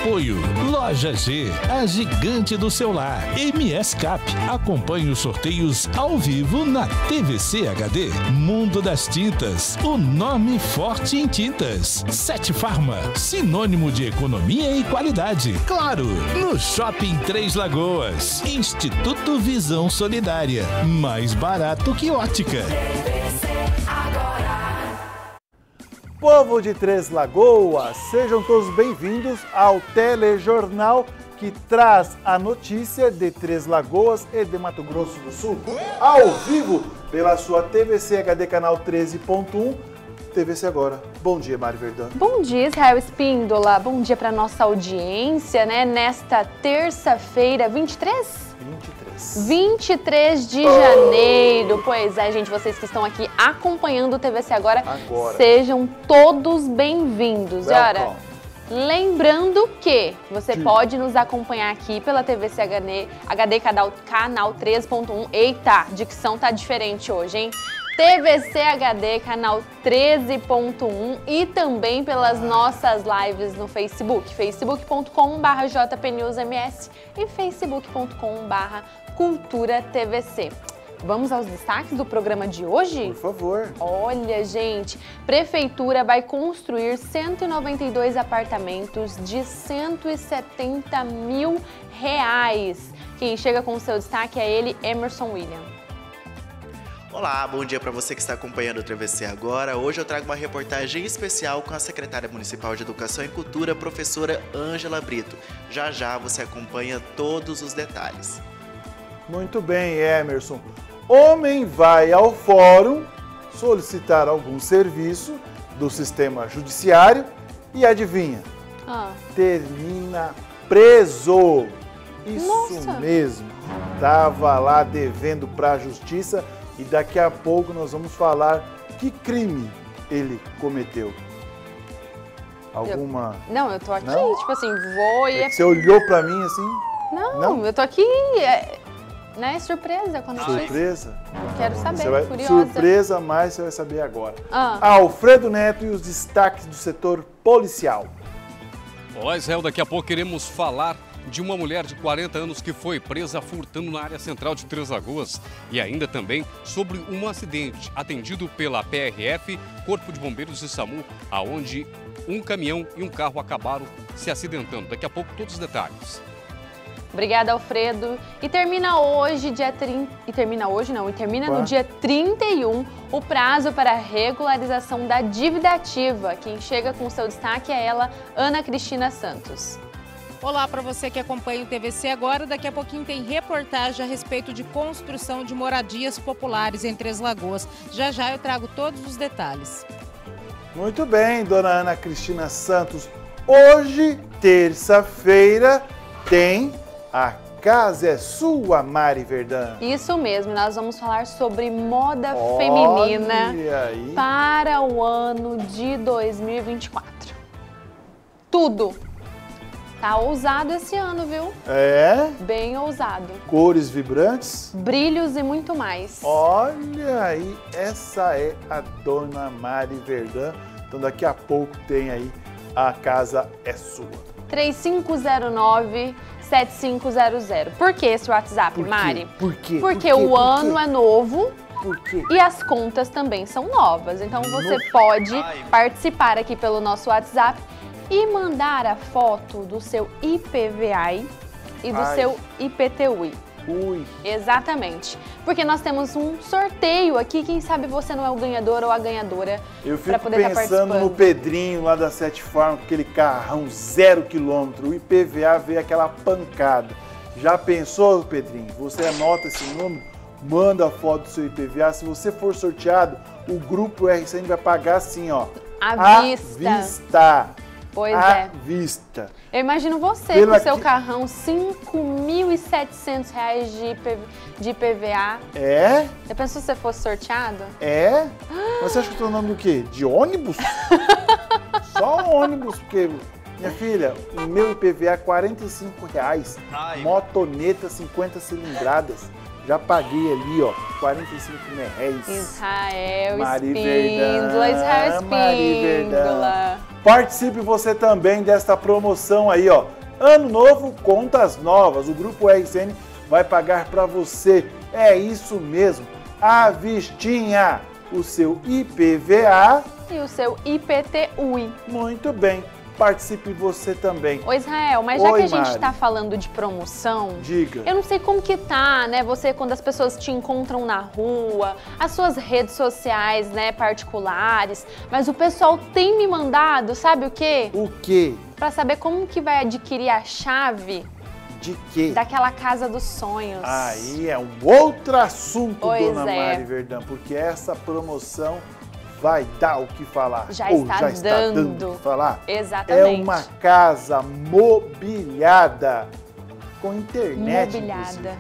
Apoio Loja G, a gigante do celular. MS Cap, acompanhe os sorteios ao vivo na TVC HD. Mundo das Tintas, o nome forte em tintas. Sete Farma, sinônimo de economia e qualidade. Claro, no Shopping Três Lagoas. Instituto Visão Solidária, mais barato que ótica. Povo de Três Lagoas, sejam todos bem-vindos ao telejornal que traz a notícia de Três Lagoas e de Mato Grosso do Sul, ao vivo pela sua TVC HD canal 13.1, TVC Agora. Bom dia, Mari Verdão. Bom dia, Israel Espíndola. Bom dia para nossa audiência, né? Nesta terça-feira, 23 de janeiro. Pois é, gente, vocês que estão aqui acompanhando o TVC Agora, sejam todos bem-vindos. E olha, lembrando que você pode nos acompanhar aqui pela TVC HD canal 13.1. Eita, dicção tá diferente hoje, hein? TVC HD canal 13.1 e também pelas nossas lives no Facebook, facebook.com/jpnewsms e facebook.com/culturatvc. Vamos aos destaques do programa de hoje? Por favor. Olha, gente, Prefeitura vai construir 192 apartamentos de 170 mil reais. Quem chega com o seu destaque é ele, Emerson William. Olá, bom dia para você que está acompanhando o TVC Agora. Hoje eu trago uma reportagem especial com a secretária municipal de Educação e Cultura, professora Ângela Brito. Já já você acompanha todos os detalhes. Muito bem, Emerson. Homem vai ao fórum solicitar algum serviço do sistema judiciário e adivinha? Termina preso. Isso mesmo. Tava lá devendo para a justiça. E daqui a pouco nós vamos falar que crime ele cometeu. Alguma... Não, eu tô aqui, tipo assim, vou e... Você olhou pra mim assim? Não, eu tô aqui, né, surpresa. Surpresa? Quero saber, curiosa. Surpresa, mas você vai saber agora. Alfredo Neto e os destaques do setor policial. Olá, Israel, daqui a pouco queremos falar de uma mulher de 40 anos que foi presa furtando na área central de Três Lagoas e ainda também sobre um acidente atendido pela PRF, Corpo de Bombeiros e SAMU, aonde um caminhão e um carro acabaram se acidentando. Daqui a pouco todos os detalhes. Obrigada, Alfredo. E termina no dia 31 o prazo para a regularização da dívida ativa. Quem chega com o seu destaque é ela, Ana Cristina Santos. Olá para você que acompanha o TVC Agora. Daqui a pouquinho tem reportagem a respeito de construção de moradias populares em Três Lagoas. Já já eu trago todos os detalhes. Muito bem, dona Ana Cristina Santos. Hoje, terça-feira, tem A Casa é Sua, Mari Verdão. Isso mesmo, nós vamos falar sobre moda feminina para o ano de 2024. Tudo. Tá ousado esse ano, viu? É? Bem ousado. Cores vibrantes. Brilhos e muito mais. Olha aí, essa é a dona Mari Verdão. Então daqui a pouco tem aí A Casa é Sua. 3509-7500. Por que esse WhatsApp, Mari? Por quê? Porque o ano é novo. Por quê? E as contas também são novas. Então você pode participar aqui pelo nosso WhatsApp e mandar a foto do seu IPVA e do seu IPTU. Exatamente. Porque nós temos um sorteio aqui, quem sabe você não é o ganhador ou a ganhadora. Eu fico pensando no Pedrinho lá da Sete Farm, com aquele carrão 0 km, o IPVA veio aquela pancada. Já pensou, Pedrinho? Você anota esse número, manda a foto do seu IPVA. Se você for sorteado, o Grupo RCN vai pagar assim, ó. À vista. Pois à vista. Eu imagino você com o seu carrão, R$ 5.700 de IPVA. É? Já pensou se você fosse sorteado? É? Mas você acha que eu tô andando do quê? De ônibus? Só ônibus, porque... Minha filha, o meu IPVA é R$ 45. Motoneta 50 cilindradas. Já paguei ali, ó, 45 reais. Israel Mari Espíndola, Verdão, Israel Espíndola. Participe você também desta promoção aí, ó. Ano novo, contas novas. O Grupo RCN vai pagar para você. É isso mesmo. À vistinha. O seu IPVA e o seu IPTU. Muito bem. Participe você também. Ô Israel, mas já que a gente está falando de promoção, diga. Eu não sei como que tá, né? Você, quando as pessoas te encontram na rua, as suas redes sociais, né, particulares, mas o pessoal tem me mandado, sabe o quê? O quê? Para saber como que vai adquirir a chave. De quê? Daquela casa dos sonhos. Aí é um outro assunto, pois dona Mari Verdão, porque essa promoção vai dar o que falar. Já está dando o que falar. Exatamente. É uma casa mobiliada com internet. Mobiliada.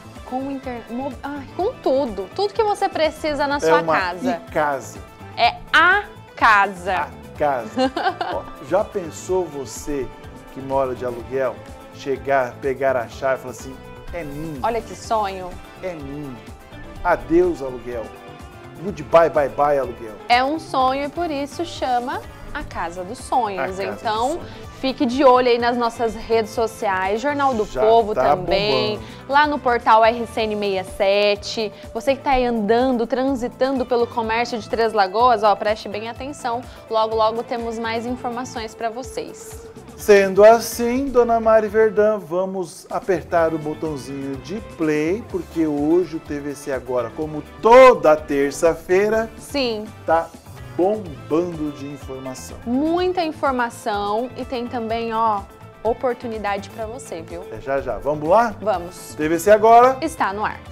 Com tudo. Tudo que você precisa na sua casa. É uma casa. É a casa. A casa. Ó, já pensou você que mora de aluguel, chegar, pegar a chave e falar assim, é minha. Olha que sonho. É minha. Adeus, aluguel. Goodbye, bye, bye, aluguel. É um sonho e por isso chama a Casa dos Sonhos. Então, fique de olho aí nas nossas redes sociais, Jornal do Povo também, bombando. Lá no portal RCN67. Você que está aí andando, transitando pelo comércio de Três Lagoas, ó, preste bem atenção. Logo, logo temos mais informações para vocês. Sendo assim, dona Mari Verdão, vamos apertar o botãozinho de play, porque hoje o TVC Agora, como toda terça-feira, sim, tá bombando de informação. Muita informação e tem também, ó, oportunidade para você, viu? É já. Vamos lá? Vamos. TVC Agora está no ar.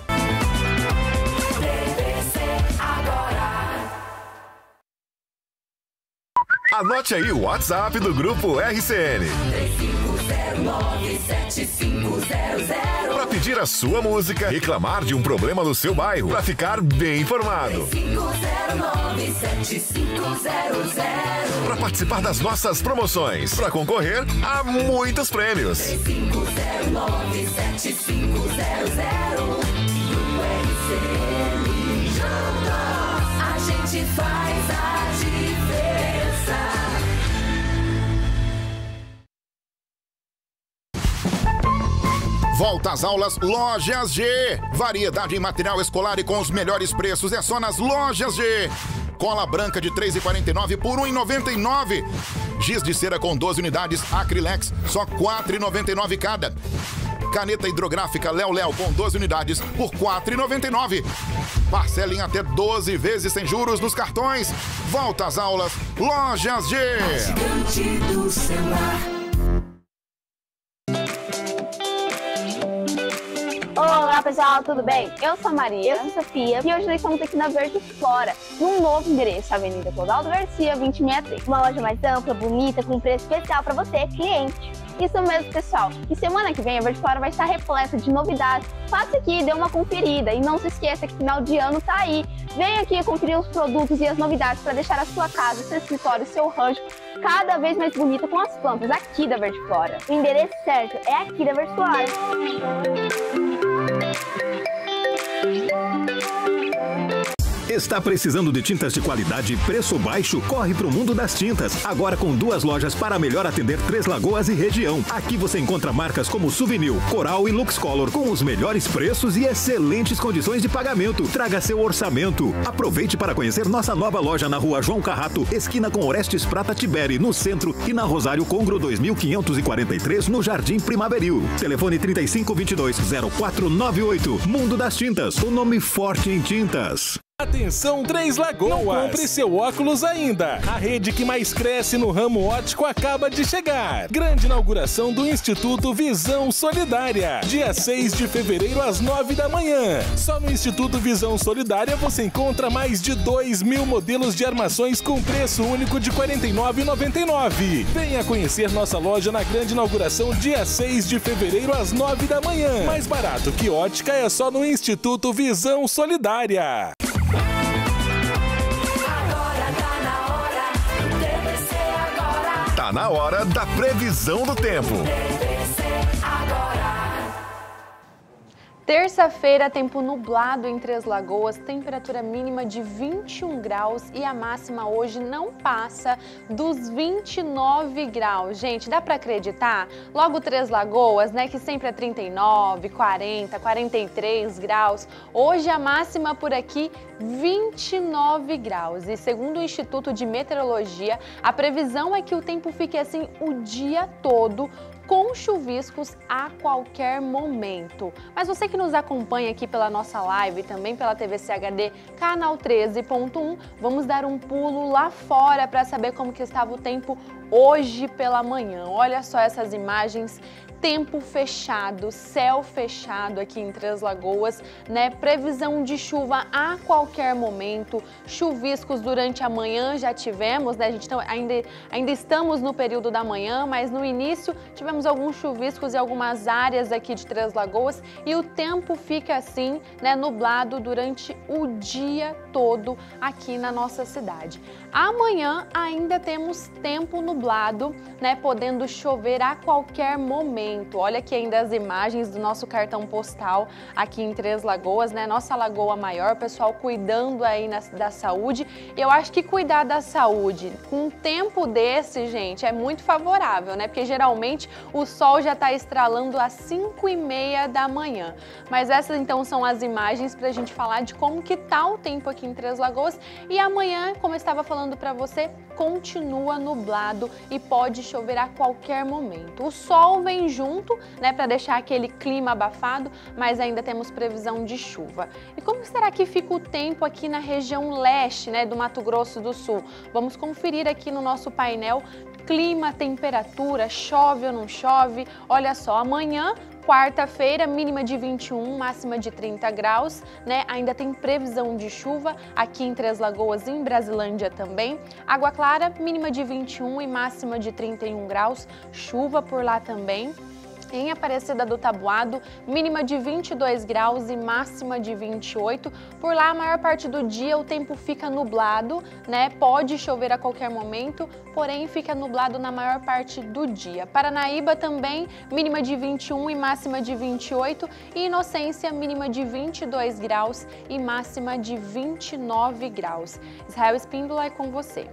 Anote aí o WhatsApp do Grupo RCN. 3509-7500. Para pedir a sua música, reclamar de um problema no seu bairro, para ficar bem informado. 3509-7500. Para participar das nossas promoções, para concorrer a muitos prêmios. 3509-7500. Grupo RCN. Juntos a gente faz a diferença. Volta às aulas Lojas G. Variedade em material escolar e com os melhores preços é só nas Lojas G. Cola branca de R$ 3,49 por R$ 1,99. Giz de cera com 12 unidades Acrylex, só R$ 4,99 cada. Caneta hidrográfica Léo com 12 unidades por R$ 4,99. Parcela em até 12 vezes sem juros nos cartões. Volta às aulas Lojas G. Gigante do celular. Olá pessoal, tudo bem? Eu sou a Maria, eu sou a Sofia e hoje nós estamos aqui na Verde Flora, num novo endereço, Avenida Clodoaldo Garcia, 2063. Uma loja mais ampla, bonita, com preço especial para você, cliente. Isso mesmo, pessoal. E semana que vem a Verde Flora vai estar repleta de novidades. Passa aqui, dê uma conferida e não se esqueça que final de ano tá aí. Vem aqui conferir os produtos e as novidades para deixar a sua casa, seu escritório, seu rancho cada vez mais bonita com as plantas aqui da Verde Flora. O endereço certo é aqui da Verde Flora. Está precisando de tintas de qualidade e preço baixo? Corre para o Mundo das Tintas. Agora com 2 lojas para melhor atender Três Lagoas e região. Aqui você encontra marcas como Souvenir, Coral e Luxcolor com os melhores preços e excelentes condições de pagamento. Traga seu orçamento. Aproveite para conhecer nossa nova loja na Rua João Carrato, esquina com Orestes Prata Tiberi, no centro, e na Rosário Congro 2543, no Jardim Primaveril. Telefone 3522-0498. Mundo das Tintas, o nome forte em tintas. Atenção, Três Lagoas! Não compre seu óculos ainda! A rede que mais cresce no ramo óptico acaba de chegar. Grande inauguração do Instituto Visão Solidária. Dia 6 de fevereiro às 9 da manhã. Só no Instituto Visão Solidária você encontra mais de 2.000 modelos de armações com preço único de R$ 49,99. Venha conhecer nossa loja na grande inauguração dia 6 de fevereiro às 9 da manhã. Mais barato que ótica é só no Instituto Visão Solidária. Tá na hora da previsão do tempo. Terça-feira, tempo nublado em Três Lagoas, temperatura mínima de 21 graus e a máxima hoje não passa dos 29 graus. Gente, dá para acreditar? Logo Três Lagoas, né, que sempre é 39, 40, 43 graus. Hoje a máxima por aqui 29 graus. E segundo o Instituto de Meteorologia, a previsão é que o tempo fique assim o dia todo, com chuviscos a qualquer momento. Mas você que nos acompanha aqui pela nossa live e também pela TVC HD canal 13.1, vamos dar um pulo lá fora para saber como que estava o tempo hoje pela manhã. Olha só essas imagens. Tempo fechado, céu fechado aqui em Três Lagoas, né? Previsão de chuva a qualquer momento, chuviscos durante a manhã já tivemos, né? A gente ainda estamos no período da manhã, mas no início tivemos alguns chuviscos em algumas áreas aqui de Três Lagoas e o tempo fica assim, né? Nublado durante o dia todo aqui na nossa cidade. Amanhã ainda temos tempo nublado, né? Podendo chover a qualquer momento. Olha aqui ainda as imagens do nosso cartão postal aqui em Três Lagoas, né? Nossa Lagoa Maior, pessoal cuidando aí da saúde. E eu acho que cuidar da saúde com um tempo desse, gente, é muito favorável, né? Porque geralmente o sol já está estralando às 5h30 da manhã. Mas essas então são as imagens para a gente falar de como que tá o tempo aqui em Três Lagoas. E amanhã, como eu estava falando para você, continua nublado e pode chover a qualquer momento. O sol vem junto, né, para deixar aquele clima abafado, mas ainda temos previsão de chuva. E como será que fica o tempo aqui na região leste, né, do Mato Grosso do Sul? Vamos conferir aqui no nosso painel clima, temperatura, chove ou não chove. Olha só, amanhã, quarta-feira, mínima de 21, máxima de 30 graus, né? Ainda tem previsão de chuva aqui em Três Lagoas e em Brasilândia também. Água Clara, mínima de 21 e máxima de 31 graus, chuva por lá também. Em Aparecida do Taboado, mínima de 22 graus e máxima de 28. Por lá, a maior parte do dia o tempo fica nublado, né? Pode chover a qualquer momento, porém fica nublado na maior parte do dia. Paranaíba também, mínima de 21 e máxima de 28. E Inocência, mínima de 22 graus e máxima de 29 graus. Israel Espíndola, é com você.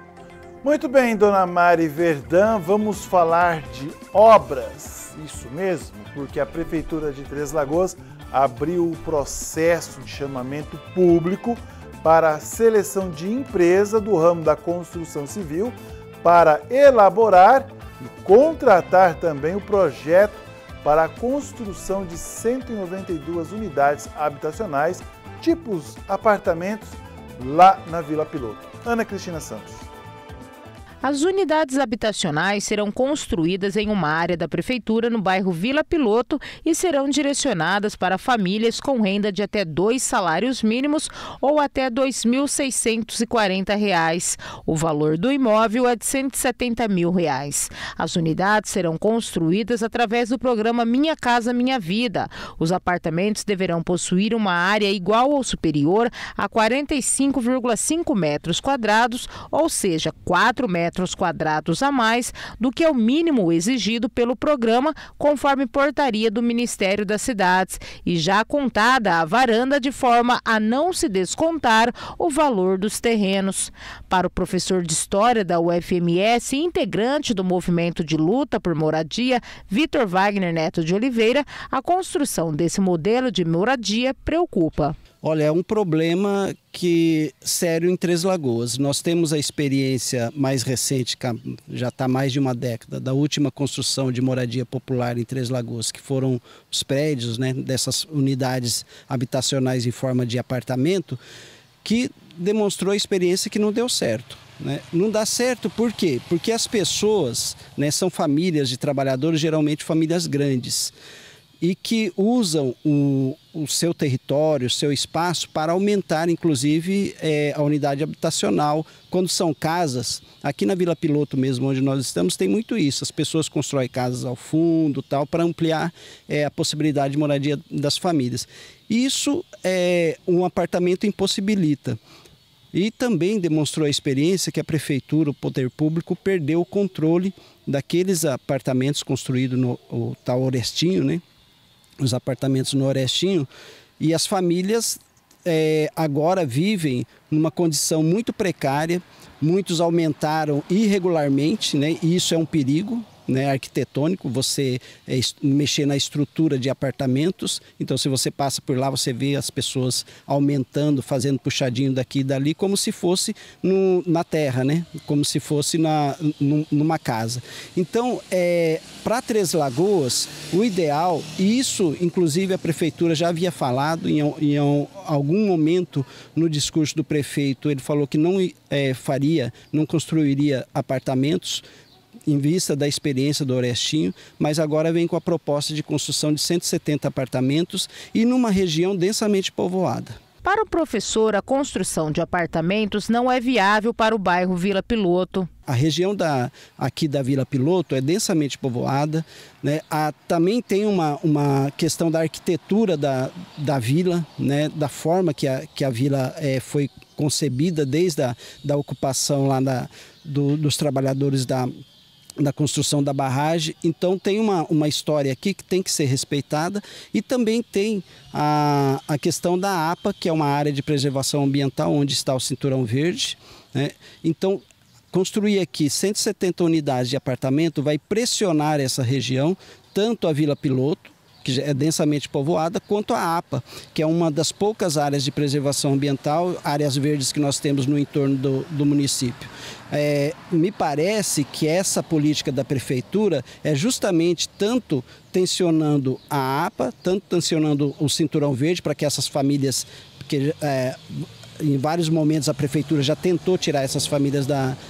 Muito bem, dona Mari Verdã, vamos falar de obras. Isso mesmo, porque a Prefeitura de Três Lagoas abriu o processo de chamamento público para a seleção de empresa do ramo da construção civil para elaborar e contratar também o projeto para a construção de 192 unidades habitacionais, tipos apartamentos, lá na Vila Piloto. Ana Cristina Santos. As unidades habitacionais serão construídas em uma área da Prefeitura no bairro Vila Piloto e serão direcionadas para famílias com renda de até 2 salários mínimos ou até R$ 2.640. O valor do imóvel é de R$ 170 mil. As unidades serão construídas através do programa Minha Casa Minha Vida. Os apartamentos deverão possuir uma área igual ou superior a 45,5 metros quadrados, ou seja, 4 metros quadrados a mais do que é o mínimo exigido pelo programa, conforme portaria do Ministério das Cidades, e já contada a varanda de forma a não se descontar o valor dos terrenos. Para o professor de História da UFMS e integrante do movimento de luta por moradia, Vitor Wagner Neto de Oliveira, a construção desse modelo de moradia preocupa. Olha, é um problema sério em Três Lagoas. Nós temos a experiência mais recente, já está mais de uma década, da última construção de moradia popular em Três Lagoas, que foram os prédios, né, dessas unidades habitacionais em forma de apartamento, que demonstrou a experiência que não deu certo. Né? Não dá certo por quê? Porque as pessoas, né, são famílias de trabalhadores, geralmente famílias grandes, e que usam o seu território, o seu espaço para aumentar, inclusive, a unidade habitacional. Quando são casas, aqui na Vila Piloto mesmo, onde nós estamos, tem muito isso. As pessoas constroem casas ao fundo, tal, para ampliar a possibilidade de moradia das famílias. Isso um apartamento impossibilita. E também demonstrou a experiência que a Prefeitura, o Poder Público, perdeu o controle daqueles apartamentos construídos no tal Orestinho, né? os apartamentos no Orestinho, e as famílias agora vivem numa condição muito precária, muitos aumentaram irregularmente, né? E isso é um perigo, né, arquitetônico, você mexer na estrutura de apartamentos. Então, se você passa por lá, você vê as pessoas aumentando, fazendo puxadinho daqui e dali, como se fosse na terra, né? Como se fosse numa casa. Então, para Três Lagoas, o ideal, e isso, inclusive, a prefeitura já havia falado em algum momento no discurso do prefeito, ele falou que não construiria apartamentos, em vista da experiência do Orestinho, mas agora vem com a proposta de construção de 170 apartamentos e numa região densamente povoada. Para o professor, a construção de apartamentos não é viável para o bairro Vila Piloto. A região aqui da Vila Piloto é densamente povoada, né? Também tem uma questão da arquitetura da vila, né? Da forma que a vila foi concebida desde a ocupação lá dos trabalhadores da construção da barragem. Então tem uma história aqui que tem que ser respeitada, e também tem a questão da APA, que é uma área de preservação ambiental onde está o Cinturão Verde, né? Então construir aqui 170 unidades de apartamento vai pressionar essa região, tanto a Vila Piloto, que é densamente povoada, quanto a APA, que é uma das poucas áreas de preservação ambiental, áreas verdes que nós temos no entorno do município. Me parece que essa política da prefeitura é justamente tanto tensionando a APA, tanto tensionando o Cinturão Verde, para que essas famílias, porque em vários momentos a prefeitura já tentou tirar essas famílias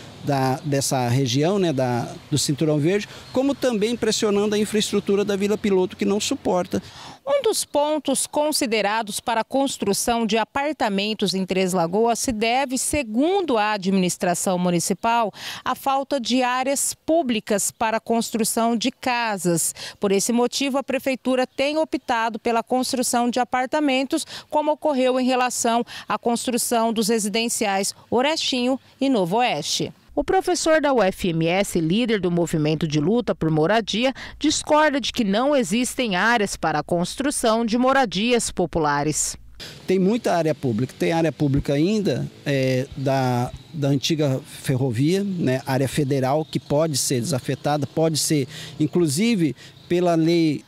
dessa região, né, do Cinturão Verde, como também pressionando a infraestrutura da Vila Piloto, que não suporta. Um dos pontos considerados para a construção de apartamentos em Três Lagoas se deve, segundo a administração municipal, à falta de áreas públicas para a construção de casas. Por esse motivo, a prefeitura tem optado pela construção de apartamentos, como ocorreu em relação à construção dos residenciais Orestinho e Novo Oeste. O professor da UFMS, líder do movimento de luta por moradia, discorda de que não existem áreas para a construção de moradias populares. Tem muita área pública, tem área pública ainda da antiga ferrovia, né, área federal, que pode ser desafetada, pode ser, inclusive, pela lei,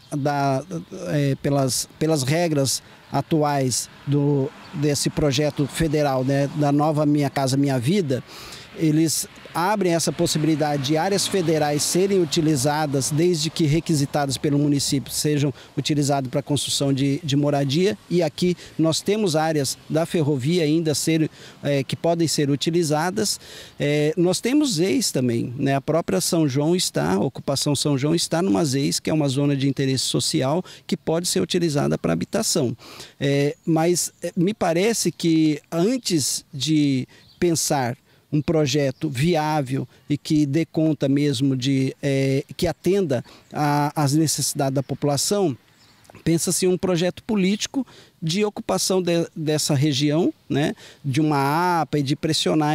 pelas regras atuais desse projeto federal, né, da nova Minha Casa Minha Vida. Eles abrem essa possibilidade de áreas federais serem utilizadas, desde que requisitadas pelo município, sejam utilizadas para a construção de moradia. E aqui nós temos áreas da ferrovia ainda que podem ser utilizadas. Nós temos ZEIs também, né? A própria a ocupação São João está numa ZEIs, que é uma zona de interesse social, que pode ser utilizada para habitação. Mas me parece que antes de pensar um projeto viável e que dê conta mesmo que atenda às necessidades da população, pensa-se um projeto político de ocupação dessa região, né, de uma APA, e de pressionar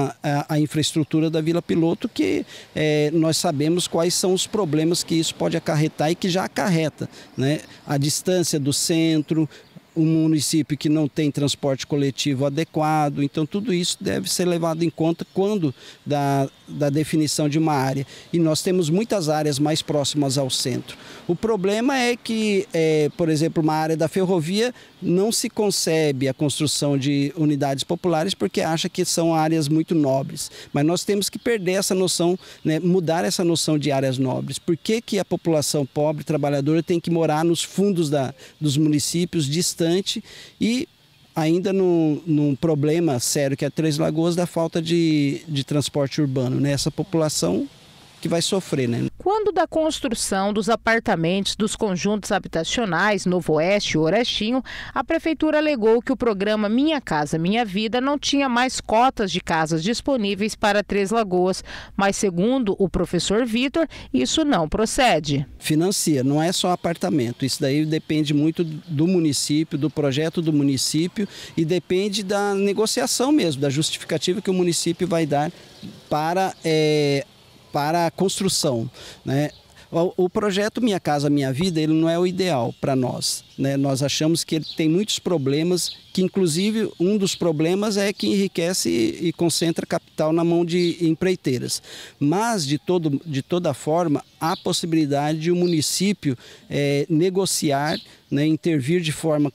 a infraestrutura da Vila Piloto, que nós sabemos quais são os problemas que isso pode acarretar e que já acarreta, né? A distância do centro, um município que não tem transporte coletivo adequado. Então tudo isso deve ser levado em conta quando da definição de uma área. E nós temos muitas áreas mais próximas ao centro. O problema é que, por exemplo, uma área da ferrovia não se concebe a construção de unidades populares porque acha que são áreas muito nobres. Mas nós temos que perder essa noção, né, mudar essa noção de áreas nobres. Por que a população pobre, trabalhadora, tem que morar nos fundos dos municípios, distante, e ainda num problema sério que é Três Lagoas, da falta de transporte urbano, né? Essa população que vai sofrer, né? Quando da construção dos apartamentos dos conjuntos habitacionais Novo Oeste e Orestinho, a prefeitura alegou que o programa Minha Casa Minha Vida não tinha mais cotas de casas disponíveis para Três Lagoas, mas segundo o professor Vitor, isso não procede. Financia, não é só apartamento, isso daí depende muito do município, do projeto do município, e depende da negociação mesmo, da justificativa que o município vai dar para a construção, né? O projeto Minha Casa Minha Vida, ele não é o ideal para nós, né? Nós achamos que ele tem muitos problemas, que inclusive um dos problemas é que enriquece e concentra capital na mão de empreiteiras. Mas, de toda forma, há possibilidade de o município negociar, né, intervir de forma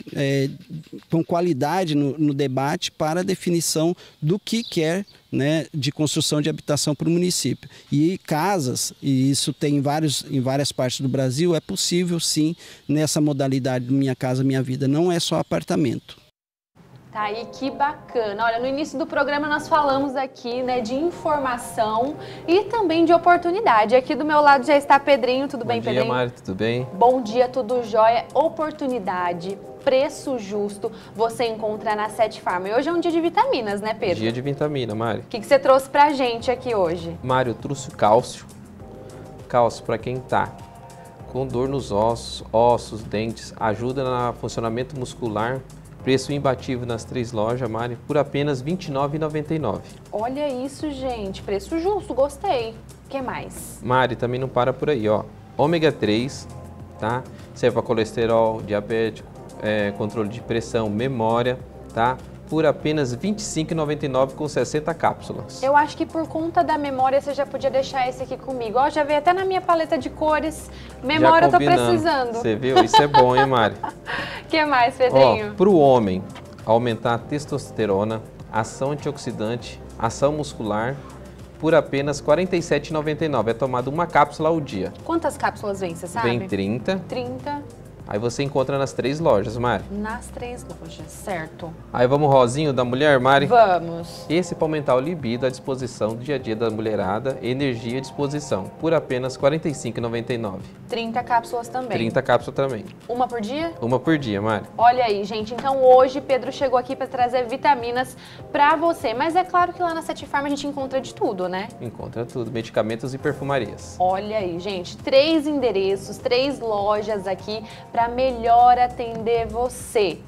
com qualidade no debate para a definição do que quer, né, de construção de habitação para o município. E casas, e isso tem em várias partes do Brasil, é possível sim nessa modalidade do Minha Casa Minha Vida, não é só apartamento. Tá aí, que bacana. Olha, no início do programa nós falamos aqui, né, de informação e também de oportunidade. Aqui do meu lado já está Pedrinho, tudo bem, Pedrinho? Bom dia, Mari, tudo bem? Bom dia, tudo jóia. Oportunidade, preço justo, você encontra na Sete Farma. E hoje é um dia de vitaminas, né, Pedro? Dia de vitamina, Mari. O que você trouxe pra gente aqui hoje? Mari, eu trouxe cálcio. Cálcio para quem tá com dor nos ossos, dentes, ajuda no funcionamento muscular. Preço imbatível nas 3 lojas, Mari, por apenas R$ 29,99. Olha isso, gente. Preço justo, gostei. O que mais? Mari, também não para por aí, ó. Ômega 3, tá? Serve para colesterol, diabético, controle de pressão, memória, tá? Por apenas R$ 25,99 com 60 cápsulas. Eu acho que por conta da memória você já podia deixar esse aqui comigo. Ó, já veio até na minha paleta de cores. Memória eu tô precisando. Você viu? Isso é bom, hein, Mari? O que mais, Pedrinho? Para o homem, aumentar a testosterona, ação antioxidante, ação muscular, por apenas R$ 47,99. É tomado uma cápsula ao dia. Quantas cápsulas vem, você sabe? Vem 30. 30. Aí você encontra nas 3 lojas, Mari. Nas 3 lojas, certo. Aí vamos rosinho da mulher, Mari? Vamos. Esse para aumentar o libido, a disposição do dia a dia da mulherada, energia e disposição, por apenas R$ 45,99. 30 cápsulas também. 30 cápsulas também. Uma por dia? Uma por dia, Mari. Olha aí, gente. Então hoje Pedro chegou aqui para trazer vitaminas para você. Mas é claro que lá na Sete Farma a gente encontra de tudo, né? Encontra tudo, medicamentos e perfumarias. Olha aí, gente. 3 endereços, 3 lojas aqui para melhor atender você.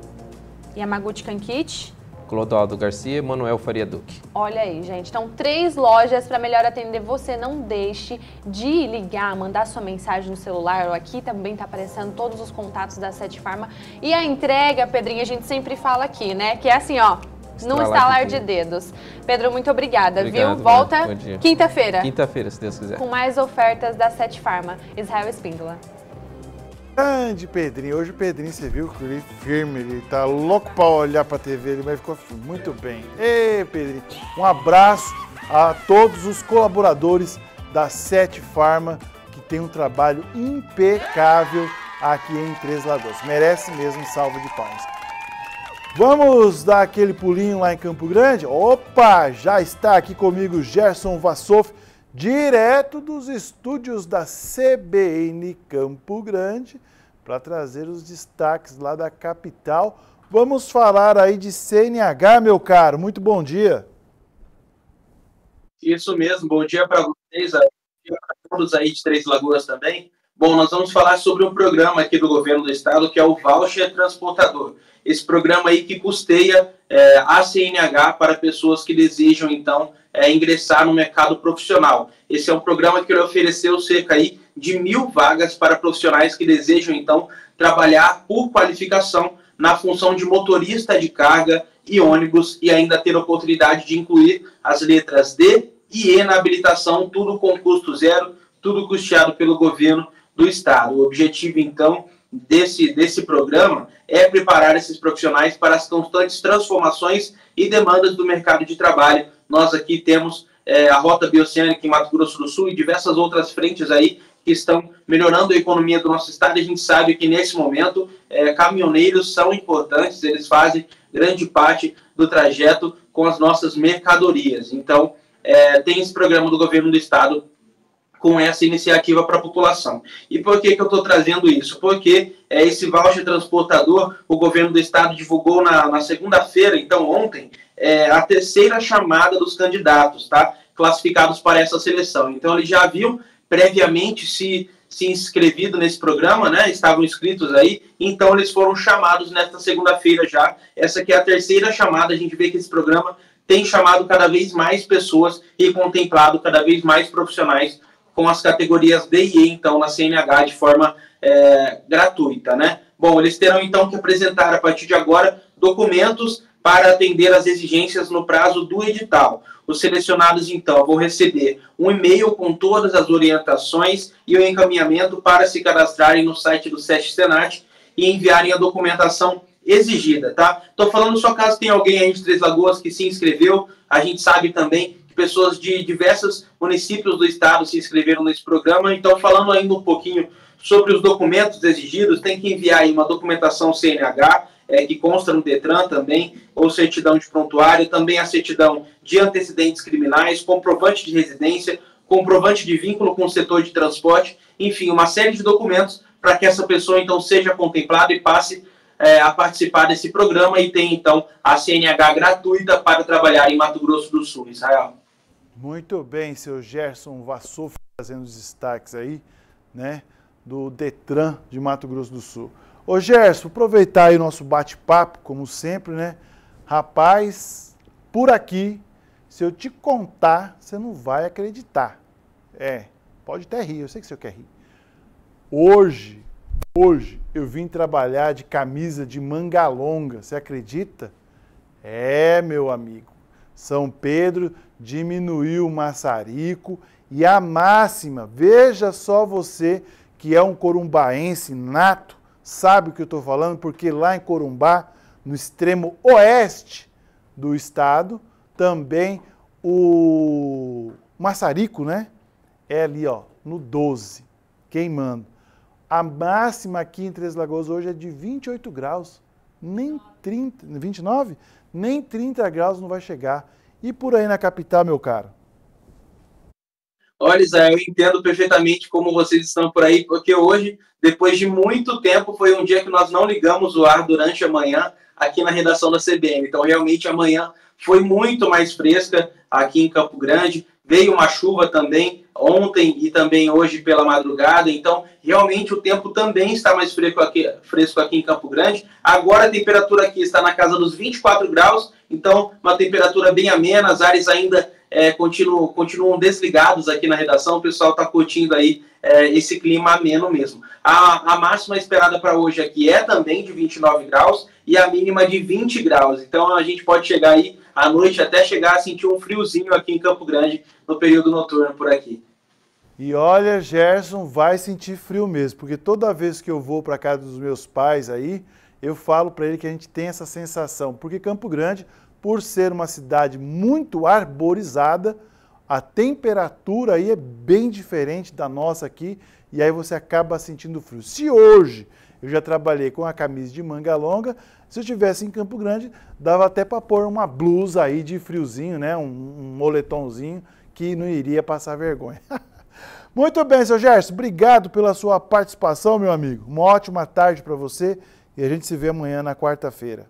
Yamaguchi Kankit, Clodoaldo Garcia e Manuel Faria Duque. Olha aí, gente. Então, 3 lojas para melhor atender você. Não deixe de ligar, mandar sua mensagem no celular. Aqui também tá aparecendo todos os contatos da Sete Farma. E a entrega, Pedrinho, a gente sempre fala aqui, né? Que é assim, ó, num estalar de dedos. Pedro, muito obrigada, viu? Volta quinta-feira. Quinta-feira, se Deus quiser. Com mais ofertas da Sete Farma. Israel Espíndola. Grande Pedrinho. Hoje o Pedrinho, você viu que ele firme, ele tá louco para olhar para a TV, ele ficou muito bem. Ei, Pedrinho, um abraço a todos os colaboradores da Sete Farma, que tem um trabalho impecável aqui em Três Lagoas. Merece mesmo um salve de palmas. Vamos dar aquele pulinho lá em Campo Grande? Opa, já está aqui comigo Gerson Vassoff, direto dos estúdios da CBN Campo Grande, para trazer os destaques lá da capital. Vamos falar aí de CNH, meu caro. Muito bom dia. Isso mesmo, bom dia para vocês, bom dia para todos aí de Três Lagoas também. Bom, nós vamos falar sobre um programa aqui do governo do estado, que é o Voucher Transportador. Esse programa aí que custeia a CNH para pessoas que desejam, então, ingressar no mercado profissional. Esse é um programa que ele ofereceu cerca aí de 1.000 vagas para profissionais que desejam, então, trabalhar por qualificação na função de motorista de carga e ônibus e ainda ter a oportunidade de incluir as letras D e E na habilitação, tudo com custo zero, tudo custeado pelo governo do estado. O objetivo, então, desse programa é preparar esses profissionais para as constantes transformações e demandas do mercado de trabalho. Nós aqui temos a Rota Bioceânica em Mato Grosso do Sul e diversas outras frentes aí que estão melhorando a economia do nosso estado. A gente sabe que nesse momento caminhoneiros são importantes, eles fazem grande parte do trajeto com as nossas mercadorias. Então, tem esse programa do governo do estado com essa iniciativa para a população. E por que eu estou trazendo isso? Porque esse voucher transportador, o governo do estado divulgou na segunda-feira, então ontem, a terceira chamada dos candidatos, tá? Classificados para essa seleção. Então eles já haviam previamente se inscrevido nesse programa, né? Estavam inscritos aí, então eles foram chamados nesta segunda-feira já. Essa aqui é a terceira chamada, a gente vê que esse programa tem chamado cada vez mais pessoas e contemplado cada vez mais profissionais com as categorias D e E, então, na CNH de forma gratuita, né? Bom, eles terão, então, que apresentar, a partir de agora, documentos para atender às exigências no prazo do edital. Os selecionados, então, vão receber um e-mail com todas as orientações e o encaminhamento para se cadastrarem no site do SESC Senat e enviarem a documentação exigida, tá? Estou falando só caso tenha alguém aí de Três Lagoas que se inscreveu. A gente sabe também que pessoas de diversos municípios do estado se inscreveram nesse programa. Então, falando ainda um pouquinho sobre os documentos exigidos, tem que enviar aí uma documentação CNH, que consta no DETRAN também, ou certidão de prontuário, também a certidão de antecedentes criminais, comprovante de residência, comprovante de vínculo com o setor de transporte, enfim, uma série de documentos para que essa pessoa, então, seja contemplada e passe a participar desse programa e tenha, então, a CNH gratuita para trabalhar em Mato Grosso do Sul. Israel. Muito bem, seu Gerson Vassouf, fazendo os destaques aí, né, do DETRAN de Mato Grosso do Sul. Ô Gerson, aproveitar aí o nosso bate-papo, como sempre, né? Rapaz, por aqui, se eu te contar, você não vai acreditar. Pode até rir, eu sei que você quer rir. Hoje eu vim trabalhar de camisa de manga longa, você acredita? Meu amigo, São Pedro diminuiu o maçarico e a máxima, veja só você que é um corumbaense nato, sabe o que eu estou falando? Porque lá em Corumbá, no extremo oeste do estado, também o maçarico, né? É ali, ó, no 12, queimando. A máxima aqui em Três Lagoas hoje é de 28 graus, nem 30, 29? Nem 30 graus não vai chegar. E por aí na capital, meu caro? Olha, Zé, eu entendo perfeitamente como vocês estão por aí, porque hoje, depois de muito tempo, foi um dia que nós não ligamos o ar durante a manhã aqui na redação da CBN. Então, realmente, a manhã foi muito mais fresca aqui em Campo Grande. Veio uma chuva também ontem e também hoje pela madrugada. Então, realmente, o tempo também está mais fresco aqui em Campo Grande. Agora, a temperatura aqui está na casa dos 24 graus. Então, uma temperatura bem amena. As áreas ainda continuam desligados aqui na redação. O pessoal está curtindo aí esse clima ameno mesmo. A máxima esperada para hoje aqui é também de 29 graus e a mínima de 20 graus. Então a gente pode chegar aí à noite até chegar a sentir um friozinho aqui em Campo Grande no período noturno por aqui. E olha, Gerson, vai sentir frio mesmo, porque toda vez que eu vou para casa dos meus pais aí, eu falo para ele que a gente tem essa sensação, porque Campo Grande, por ser uma cidade muito arborizada, a temperatura aí é bem diferente da nossa aqui, e aí você acaba sentindo frio. Se hoje eu já trabalhei com a camisa de manga longa, se eu estivesse em Campo Grande, dava até para pôr uma blusa aí de friozinho, né? Um moletomzinho, que não iria passar vergonha. Muito bem, seu Gerson, obrigado pela sua participação, meu amigo. Uma ótima tarde para você e a gente se vê amanhã na quarta-feira.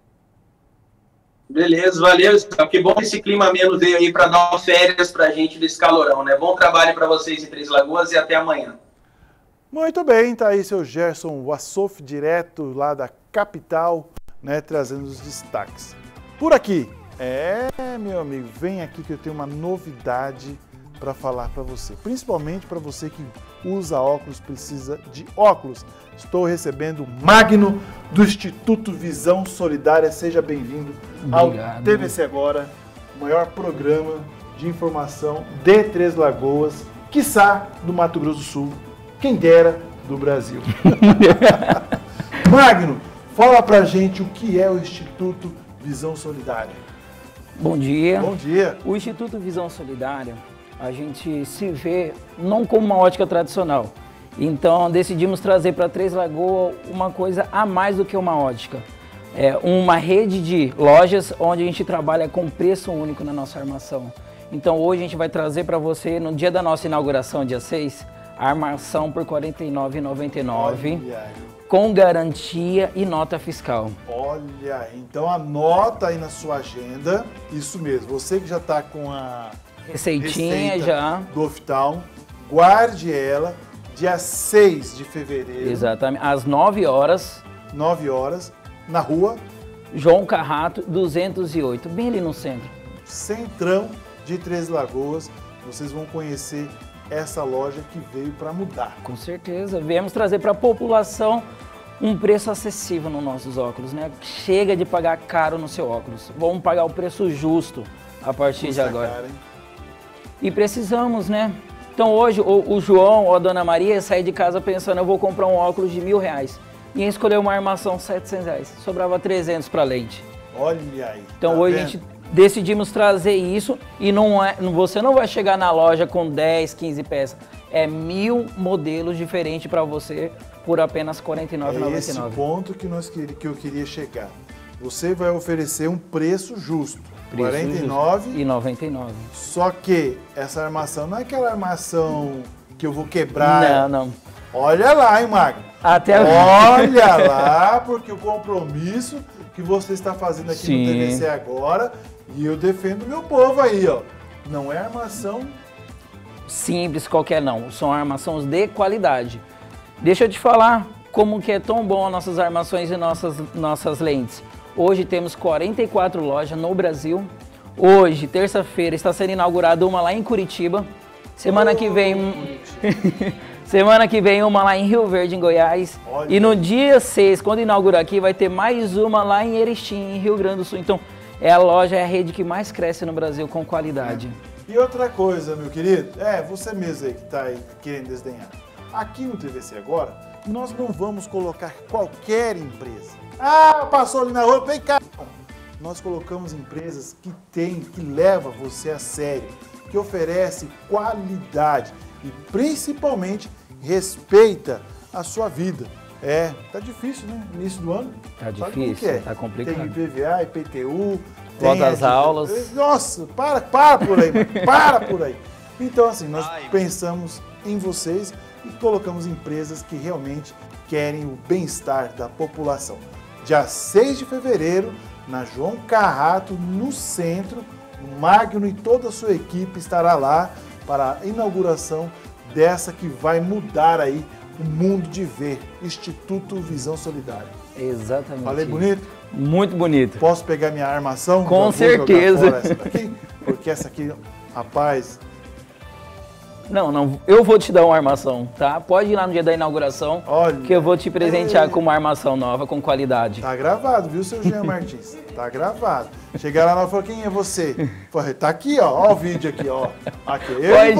Beleza, valeu. Que bom que esse clima ameno veio aí para dar umas férias para a gente desse calorão, né? Bom trabalho para vocês em Três Lagoas e até amanhã. Muito bem, tá aí seu Gerson Vassouf, direto lá da capital, né, trazendo os destaques. Por aqui, meu amigo, vem aqui que eu tenho uma novidade para falar para você, principalmente para você que usa óculos, precisa de óculos. Estou recebendo o Magno do Instituto Visão Solidária. Seja bem-vindo ao TVC Agora, o maior programa de informação de Três Lagoas, quiçá do Mato Grosso do Sul, quem dera do Brasil. Magno, fala pra gente o que é o Instituto Visão Solidária. Bom dia. Bom dia. O Instituto Visão Solidária, a gente se vê não como uma ótica tradicional. Então decidimos trazer para Três Lagoas uma coisa a mais do que uma ótica. É uma rede de lojas onde a gente trabalha com preço único na nossa armação. Então hoje a gente vai trazer para você, no dia da nossa inauguração, dia 6, a armação por R$ 49,99 com garantia e nota fiscal. Olha, então anota aí na sua agenda, isso mesmo, você que já está com a receitinha já do oftalmo, guarde ela, dia 6 de fevereiro. Exatamente, às 9 horas. 9 horas, na rua João Carrato, 208, bem ali no centro. Centrão de Três Lagoas, vocês vão conhecer essa loja que veio para mudar. Com certeza, viemos trazer para a população um preço acessível nos nossos óculos, né? Chega de pagar caro no seu óculos, vamos pagar o preço justo a partir de agora. Cara, e precisamos, né? Então hoje o João ou a Dona Maria sair de casa pensando, eu vou comprar um óculos de R$1.000 e escolheu uma armação R$700, sobrava 300 para lente. Olha aí. Então hoje a gente decidimos trazer isso e você não vai chegar na loja com 10, 15 peças. É 1000 modelos diferentes para você por apenas R$ 49,99. É esse ponto que eu queria chegar. Você vai oferecer um preço justo. R$ 49,99. Só que essa armação não é aquela armação que eu vou quebrar. Não. Olha lá, hein, Magno? Olha lá, porque o compromisso que você está fazendo aqui no TVC agora, e eu defendo meu povo aí, ó. Não é armação simples qualquer não, são armações de qualidade. Deixa eu te falar como que é tão bom as nossas armações e nossas lentes. Hoje temos 44 lojas no Brasil. Hoje, terça-feira, está sendo inaugurada uma lá em Curitiba. Semana que vem uma lá em Rio Verde, em Goiás. Olha. E no dia 6, quando inaugurar aqui, vai ter mais uma lá em Erechim, em Rio Grande do Sul. Então, é a rede que mais cresce no Brasil com qualidade. E outra coisa, meu querido, você mesmo aí que está aí querendo desdenhar. Aqui no TVC Agora, nós não vamos colocar qualquer empresa. Passou ali na rua, vem cá. Nós colocamos empresas que levam você a sério, que oferece qualidade e principalmente respeita a sua vida. Tá difícil, né? Início do ano. Tá difícil, tá complicado. Tem IPVA, IPTU. Volta às aulas. Nossa, para por aí, mano. Para por aí. Então, assim, nós pensamos em vocês e colocamos empresas que realmente querem o bem-estar da população. Dia 6 de fevereiro, na João Carrato, no centro, o Magno e toda a sua equipe estará lá para a inauguração dessa que vai mudar aí o mundo de ver, Instituto Visão Solidária. Exatamente. Falei bonito? Muito bonito. Posso pegar minha armação? Com certeza. Essa daqui? Porque essa aqui, rapaz... Não, eu vou te dar uma armação, tá? Pode ir lá no dia da inauguração, que eu vou te presentear com uma armação nova, com qualidade. Tá gravado, viu, seu Jean Martins? Tá gravado. Chegar lá e falar, quem é você? Falei, tá aqui, ó o vídeo aqui, ó. Aqui.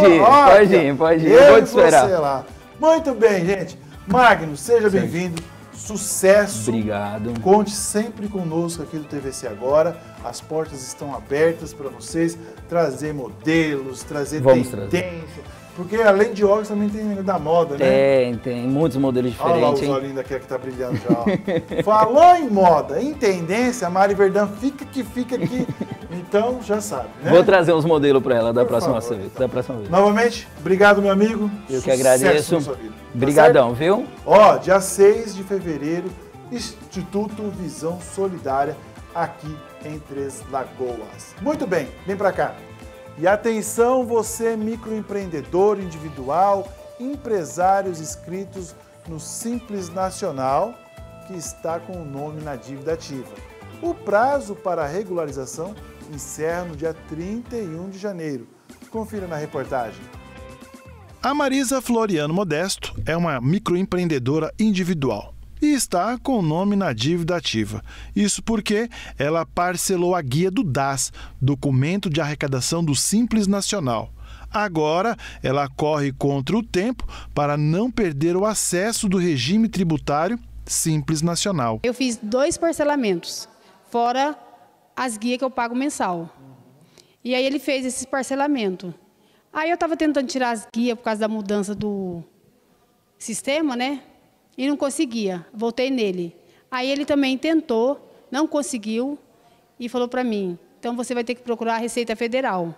Pode ir, eu vou te esperar. Você lá. Muito bem, gente. Magno, seja bem-vindo. Sucesso. Obrigado. Conte sempre conosco aqui do TVC Agora. As portas estão abertas para vocês trazer modelos, trazer tendência. Porque além de óculos também tem da moda, né? Tem muitos modelos diferentes. Olha lá os olhinhos daquela que tá brilhando já. Ó. Falou em moda, em tendência, a Mari Verdão fica aqui. Então, já sabe, né? Vou trazer uns modelos para ela da próxima vez. Novamente, obrigado, meu amigo. Eu que agradeço. Obrigadão, viu? Dia 6 de fevereiro, Instituto Visão Solidária, aqui em Três Lagoas. Muito bem, vem para cá. E atenção, você microempreendedor individual, empresários inscritos no Simples Nacional, que está com o nome na dívida ativa. O prazo para a regularização encerra no dia 31 de janeiro. Confira na reportagem. A Marisa Floriano Modesto é uma microempreendedora individual e está com o nome na dívida ativa. Isso porque ela parcelou a guia do DAS, documento de arrecadação do Simples Nacional. Agora, ela corre contra o tempo para não perder o acesso do regime tributário Simples Nacional. Eu fiz 2 parcelamentos, fora as guias que eu pago mensal. E aí ele fez esse parcelamento. Aí eu estava tentando tirar as guias por causa da mudança do sistema, né? E não conseguia. Voltei nele. Aí ele também tentou, não conseguiu e falou para mim, então você vai ter que procurar a Receita Federal.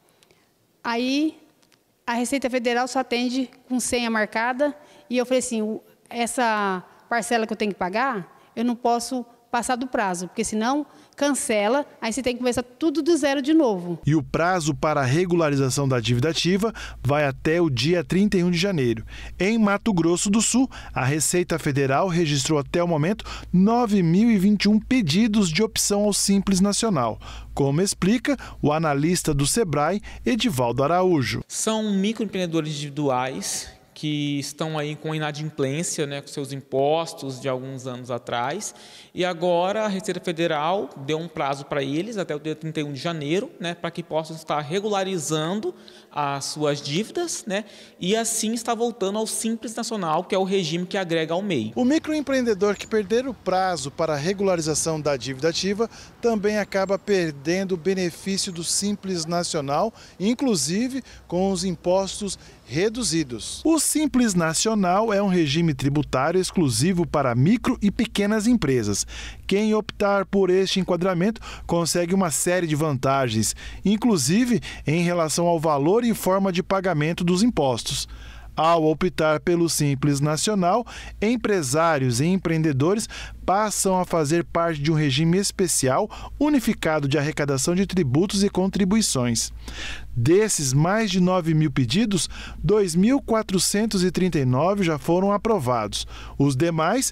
Aí a Receita Federal só atende com senha marcada e eu falei assim, essa parcela que eu tenho que pagar, eu não posso passar do prazo, porque senão cancela, aí você tem que começar tudo do zero de novo. E o prazo para a regularização da dívida ativa vai até o dia 31 de janeiro. Em Mato Grosso do Sul, a Receita Federal registrou até o momento 9.021 pedidos de opção ao Simples Nacional, como explica o analista do Sebrae, Edivaldo Araújo. São microempreendedores individuais que estão aí com inadimplência, né, com seus impostos de alguns anos atrás, e agora a Receita Federal deu um prazo para eles até o dia 31 de janeiro, né, para que possam estar regularizando as suas dívidas, né, e assim está voltando ao Simples Nacional, que é o regime que agrega ao MEI. O microempreendedor que perder o prazo para a regularização da dívida ativa também acaba perdendo o benefício do Simples Nacional, inclusive com os impostos reduzidos. O Simples Nacional é um regime tributário exclusivo para micro e pequenas empresas. Quem optar por este enquadramento consegue uma série de vantagens, inclusive em relação ao valor e forma de pagamento dos impostos. Ao optar pelo Simples Nacional, empresários e empreendedores passam a fazer parte de um regime especial unificado de arrecadação de tributos e contribuições. Desses mais de 9.000 pedidos, 2.439 já foram aprovados. Os demais,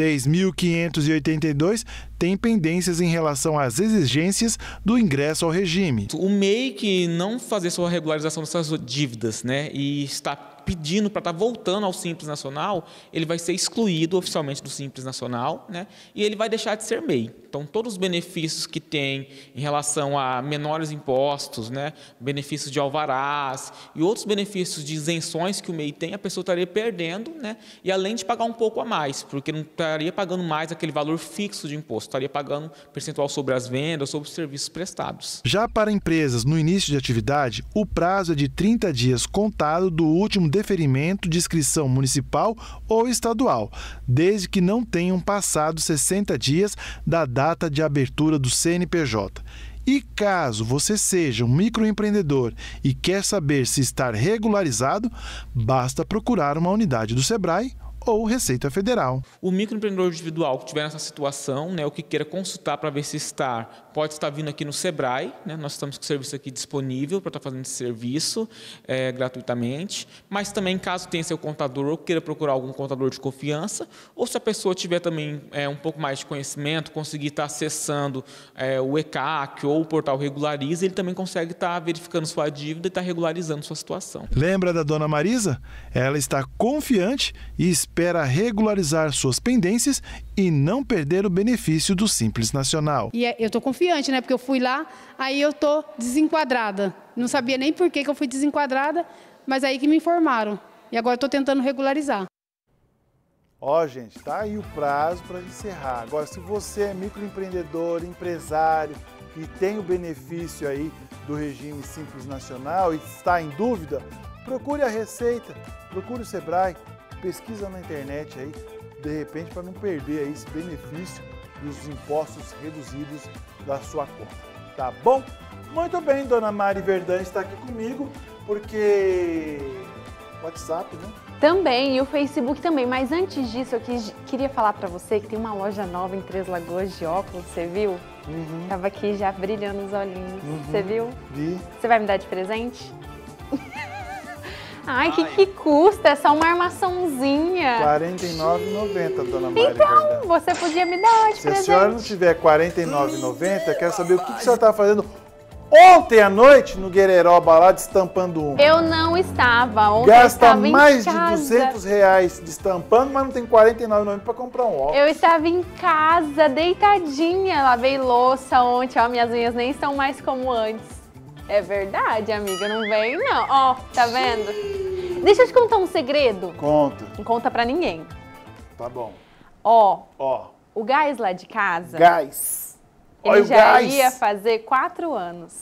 6.582, têm pendências em relação às exigências do ingresso ao regime. O MEI que não fazer sua regularização dessas dívidas, né, e está pedindo para estar voltando ao Simples Nacional, ele vai ser excluído oficialmente do Simples Nacional, né, e ele vai deixar de ser MEI. Então, todos os benefícios que tem em relação a menores impostos, né, benefícios de alvarás e outros benefícios de isenções que o MEI tem, a pessoa estaria perdendo, né, e além de pagar um pouco a mais, porque não estaria pagando mais aquele valor fixo de imposto, estaria pagando percentual sobre as vendas, sobre os serviços prestados. Já para empresas no início de atividade, o prazo é de 30 dias contado do último deferimento de inscrição municipal ou estadual, desde que não tenham passado 60 dias da data de abertura do CNPJ. E caso você seja um microempreendedor e quer saber se está regularizado, basta procurar uma unidade do Sebrae ou Receita Federal. O microempreendedor individual que estiver nessa situação, né, o que queira consultar para ver se está, pode estar vindo aqui no Sebrae, né, nós estamos com o serviço aqui disponível para estar fazendo esse serviço gratuitamente, mas também caso tenha seu contador ou queira procurar algum contador de confiança, ou se a pessoa tiver também um pouco mais de conhecimento, conseguir estar acessando o ECAC ou o portal Regulariza, ele também consegue estar verificando sua dívida e estar regularizando sua situação. Lembra da dona Marisa? Ela está confiante e espera regularizar suas pendências e não perder o benefício do Simples Nacional. E eu estou confiante, né? Porque eu fui lá, aí eu estou desenquadrada. Não sabia nem por que eu fui desenquadrada, mas aí que me informaram. E agora estou tentando regularizar. Ó, gente, tá aí o prazo para encerrar. Agora, se você é microempreendedor, empresário e tem o benefício aí do regime Simples Nacional e está em dúvida, procure a Receita, procure o Sebrae, pesquisa na internet aí, de repente, para não perder aí esse benefício dos impostos reduzidos da sua conta. Tá bom? Muito bem, dona Mari Verdã está aqui comigo, porque WhatsApp, né? Também, e o Facebook também. Mas antes disso, eu queria falar para você que tem uma loja nova em Três Lagoas de óculos, você viu? Uhum. Tava aqui já brilhando os olhinhos. Uhum. Você viu? Vi. Você vai me dar de presente? Ai, que custa? É só uma armaçãozinha. R$ 49,90, dona Mari Então, Verdã. você podia me dar de presente. presente. Se a senhora não tiver R$ 49,90, eu quero saber o que a senhora estava fazendo ontem à noite no Guerreiroba lá, destampando um. Eu não estava. Ontem Gasta eu estava mais em de casa. R$200 destampando, mas não tem R$ 49,90 para comprar um óculos. Eu estava em casa, deitadinha. Lavei louça ontem, ó. Minhas unhas nem estão mais como antes. É verdade, amiga, não vem não. Ó, tá vendo? Deixa eu te contar um segredo. Conta. Não conta pra ninguém. Tá bom. Ó, o gás lá de casa... Gás. Ele Olha já o gás. ia fazer 4 anos.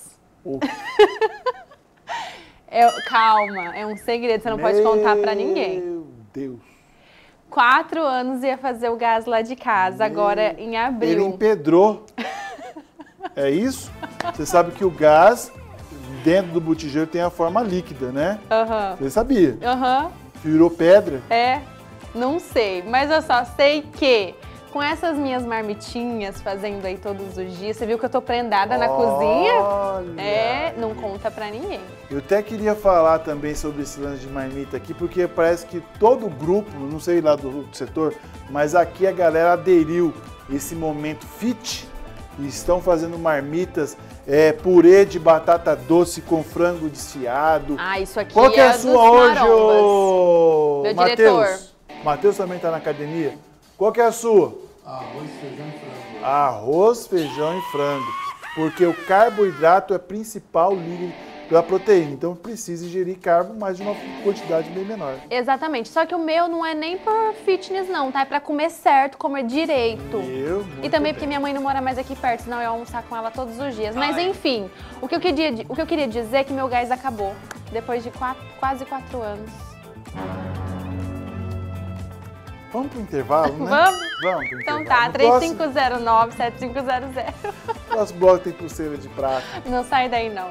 Calma, é um segredo, você não pode contar pra ninguém. Meu Deus. 4 anos ia fazer o gás lá de casa, agora em abril. Ele empedrou. É isso? Você sabe que o gás, dentro do botijão, tem a forma líquida, né? Aham. Você sabia? Aham. Virou pedra? É, não sei, mas eu só sei que com essas minhas marmitinhas fazendo aí todos os dias, você viu que eu tô prendada na cozinha? Não conta pra ninguém. Eu até queria falar também sobre esse lance de marmita aqui, porque parece que todo grupo, não sei lá do setor, mas aqui a galera aderiu esse momento fit e estão fazendo marmitas, purê de batata doce com frango desfiado. Isso aqui Qual que é a sua hoje, ô meu diretor? Matheus também está na academia. Qual que é a sua? Arroz, feijão e frango. Arroz, feijão e frango. Porque o carboidrato é a principal líder da proteína. Então precisa ingerir carbo, mas de uma quantidade bem menor. Exatamente. Só que o meu não é nem por fitness não, tá? É pra comer certo, comer direito. E também porque minha mãe não mora mais aqui perto, senão eu ia almoçar com ela todos os dias. Mas enfim, o que eu queria dizer é que meu gás acabou. Depois de quase 4 anos. Vamos pro intervalo, né? Vamos pro intervalo. Então tá, 3509-7500. Nosso bloco tem pulseira de prata. Não sai daí, não.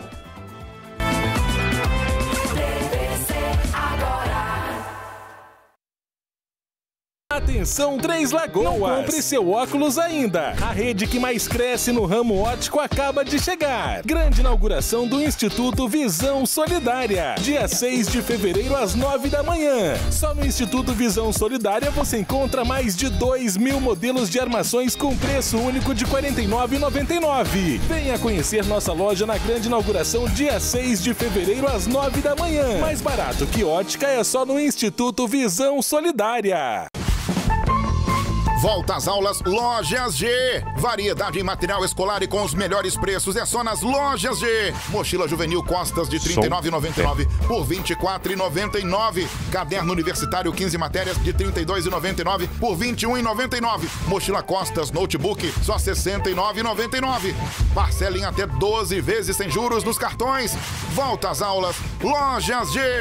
Atenção, Três Lagoas! Não compre seu óculos ainda! A rede que mais cresce no ramo óptico acaba de chegar. Grande inauguração do Instituto Visão Solidária. Dia 6 de fevereiro às 9 da manhã. Só no Instituto Visão Solidária você encontra mais de 2.000 modelos de armações com preço único de R$ 49,99. Venha conhecer nossa loja na grande inauguração dia 6 de fevereiro às 9 da manhã. Mais barato que ótica é só no Instituto Visão Solidária. Volta às aulas Lojas G. Variedade em material escolar e com os melhores preços é só nas Lojas G. Mochila juvenil Costas de R$ 39,99 por R$ 24,99. Caderno universitário 15 matérias de R$ 32,99 por R$ 21,99. Mochila Costas Notebook só R$ 69,99. Parcela em até 12 vezes sem juros nos cartões. Volta às aulas Lojas G.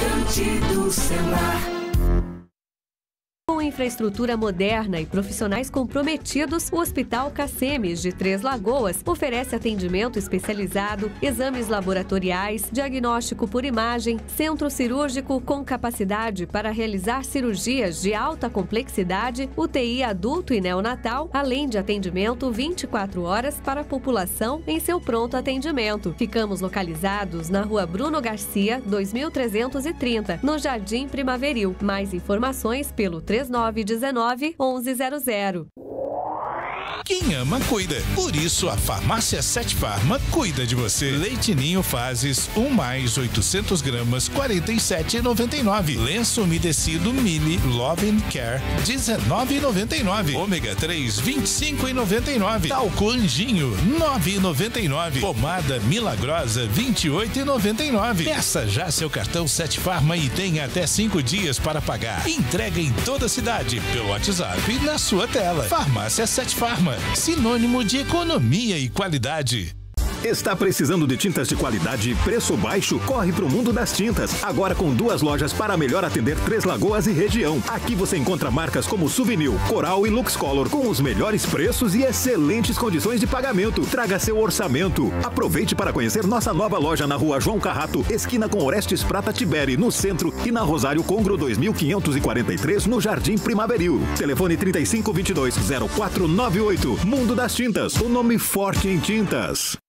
Com infraestrutura moderna e profissionais comprometidos, o Hospital Cacemes de Três Lagoas oferece atendimento especializado, exames laboratoriais, diagnóstico por imagem, centro cirúrgico com capacidade para realizar cirurgias de alta complexidade, UTI adulto e neonatal, além de atendimento 24 horas para a população em seu pronto atendimento. Ficamos localizados na Rua Bruno Garcia, 2330, no Jardim Primaveril. Mais informações pelo 3919-1100. Quem ama, cuida. Por isso, a Farmácia 7 Farma cuida de você. Leite Ninho Fases 1 mais 800 gramas, R$ 47,99. Lenço umedecido Mili Love and Care, R$ 19,99. Ômega 3, R$ 25,99. Talco Anjinho, R$ 9,99. Pomada Milagrosa, R$ 28,99. Peça já seu cartão 7 Farma e tenha até 5 dias para pagar. Entrega em toda a cidade, pelo WhatsApp e na sua tela. Farmácia 7 Farma, sinônimo de economia e qualidade. Está precisando de tintas de qualidade e preço baixo? Corre para o mundo das tintas. Agora com 2 lojas para melhor atender Três Lagoas e região. Aqui você encontra marcas como Souvenir, Coral e Luxcolor com os melhores preços e excelentes condições de pagamento. Traga seu orçamento. Aproveite para conhecer nossa nova loja na Rua João Carrato, esquina com Orestes Prata Tiberi, no centro, e na Rosário Congro 2543, no Jardim Primaveril. Telefone 3522-0498. Mundo das Tintas, o nome forte em tintas.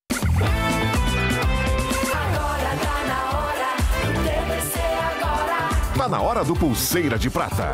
Tá na hora do Pulseira de Prata.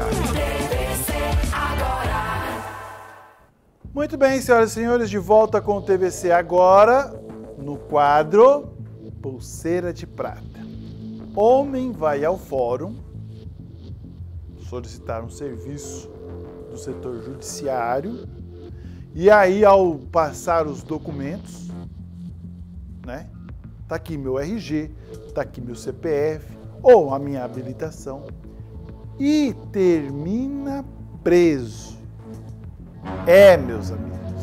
Muito bem, senhoras e senhores, de volta com o TVC agora, no quadro Pulseira de Prata. Homem vai ao fórum solicitar um serviço do setor judiciário e aí, ao passar os documentos, né? Tá aqui meu RG, tá aqui meu CPF ou a minha habilitação e termina preso. Meus amigos,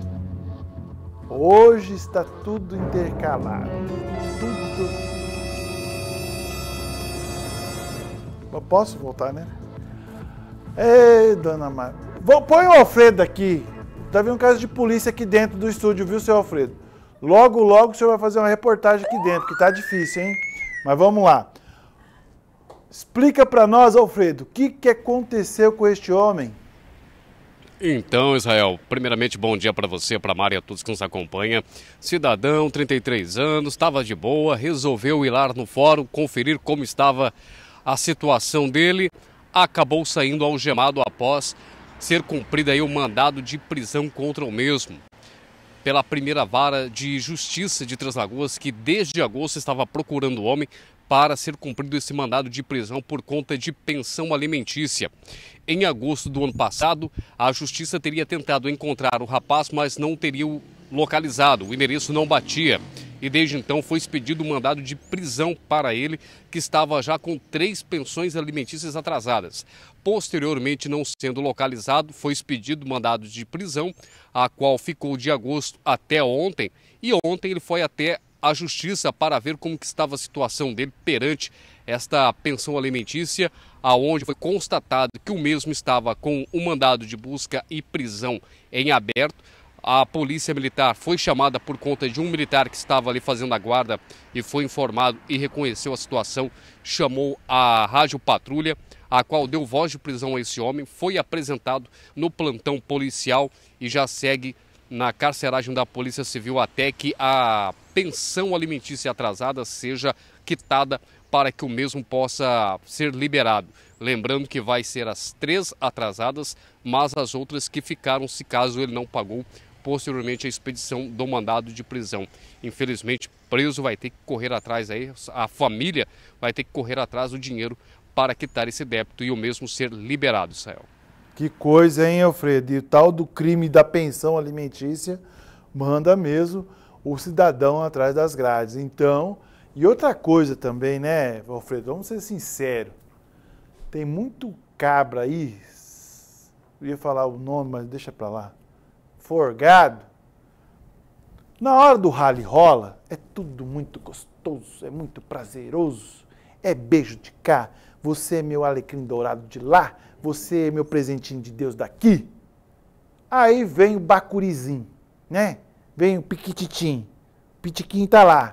hoje está tudo intercalado. Tudo. Eu posso voltar, né? Ei, dona Maria. Põe o Alfredo aqui. Tá vendo um caso de polícia aqui dentro do estúdio, viu, seu Alfredo? Logo, logo o senhor vai fazer uma reportagem aqui dentro, que tá difícil, hein? Mas vamos lá. Explica para nós, Alfredo, o que aconteceu com este homem? Então, Israel, primeiramente, bom dia para você, para a Mari e a todos que nos acompanham. Cidadão, 33 anos, estava de boa, resolveu ir lá no fórum, conferir como estava a situação dele, acabou saindo algemado após ser cumprido aí o mandado de prisão contra o mesmo, pela primeira vara de justiça de Três Lagoas, que desde agosto estava procurando o homem para ser cumprido esse mandado de prisão por conta de pensão alimentícia. Em agosto do ano passado, a justiça teria tentado encontrar o rapaz, mas não teria o localizado, o endereço não batia. E desde então foi expedido um mandado de prisão para ele, que estava já com 3 pensões alimentícias atrasadas. Posteriormente, não sendo localizado, foi expedido o mandado de prisão, a qual ficou de agosto até ontem. E ontem ele foi até a justiça para ver como que estava a situação dele perante esta pensão alimentícia, aonde foi constatado que o mesmo estava com um mandado de busca e prisão em aberto. A polícia militar foi chamada por conta de um militar que estava ali fazendo a guarda e foi informado e reconheceu a situação, chamou a Rádio Patrulha, a qual deu voz de prisão a esse homem, foi apresentado no plantão policial e já segue na carceragem da Polícia Civil até que a pensão alimentícia atrasada seja quitada para que o mesmo possa ser liberado. Lembrando que vai ser as 3 atrasadas, mas as outras que ficaram se caso ele não pagou posteriormente a expedição do mandado de prisão. Infelizmente, preso vai ter que correr atrás aí, a família vai ter que correr atrás do dinheiro para quitar esse débito e o mesmo ser liberado, Israel. Que coisa, hein, Alfredo? E o tal do crime da pensão alimentícia manda mesmo o cidadão atrás das grades. Então, e outra coisa também, né, Alfredo? Vamos ser sinceros. Tem muito cabra aí, eu ia falar o nome, mas deixa pra lá. Forgado. Na hora do rally rola, é tudo muito gostoso, é muito prazeroso. É beijo de cá, você é meu alecrim dourado de lá, você é meu presentinho de Deus daqui. Aí vem o bacurizinho, né? Vem o piquititim, o pitiquinho tá lá.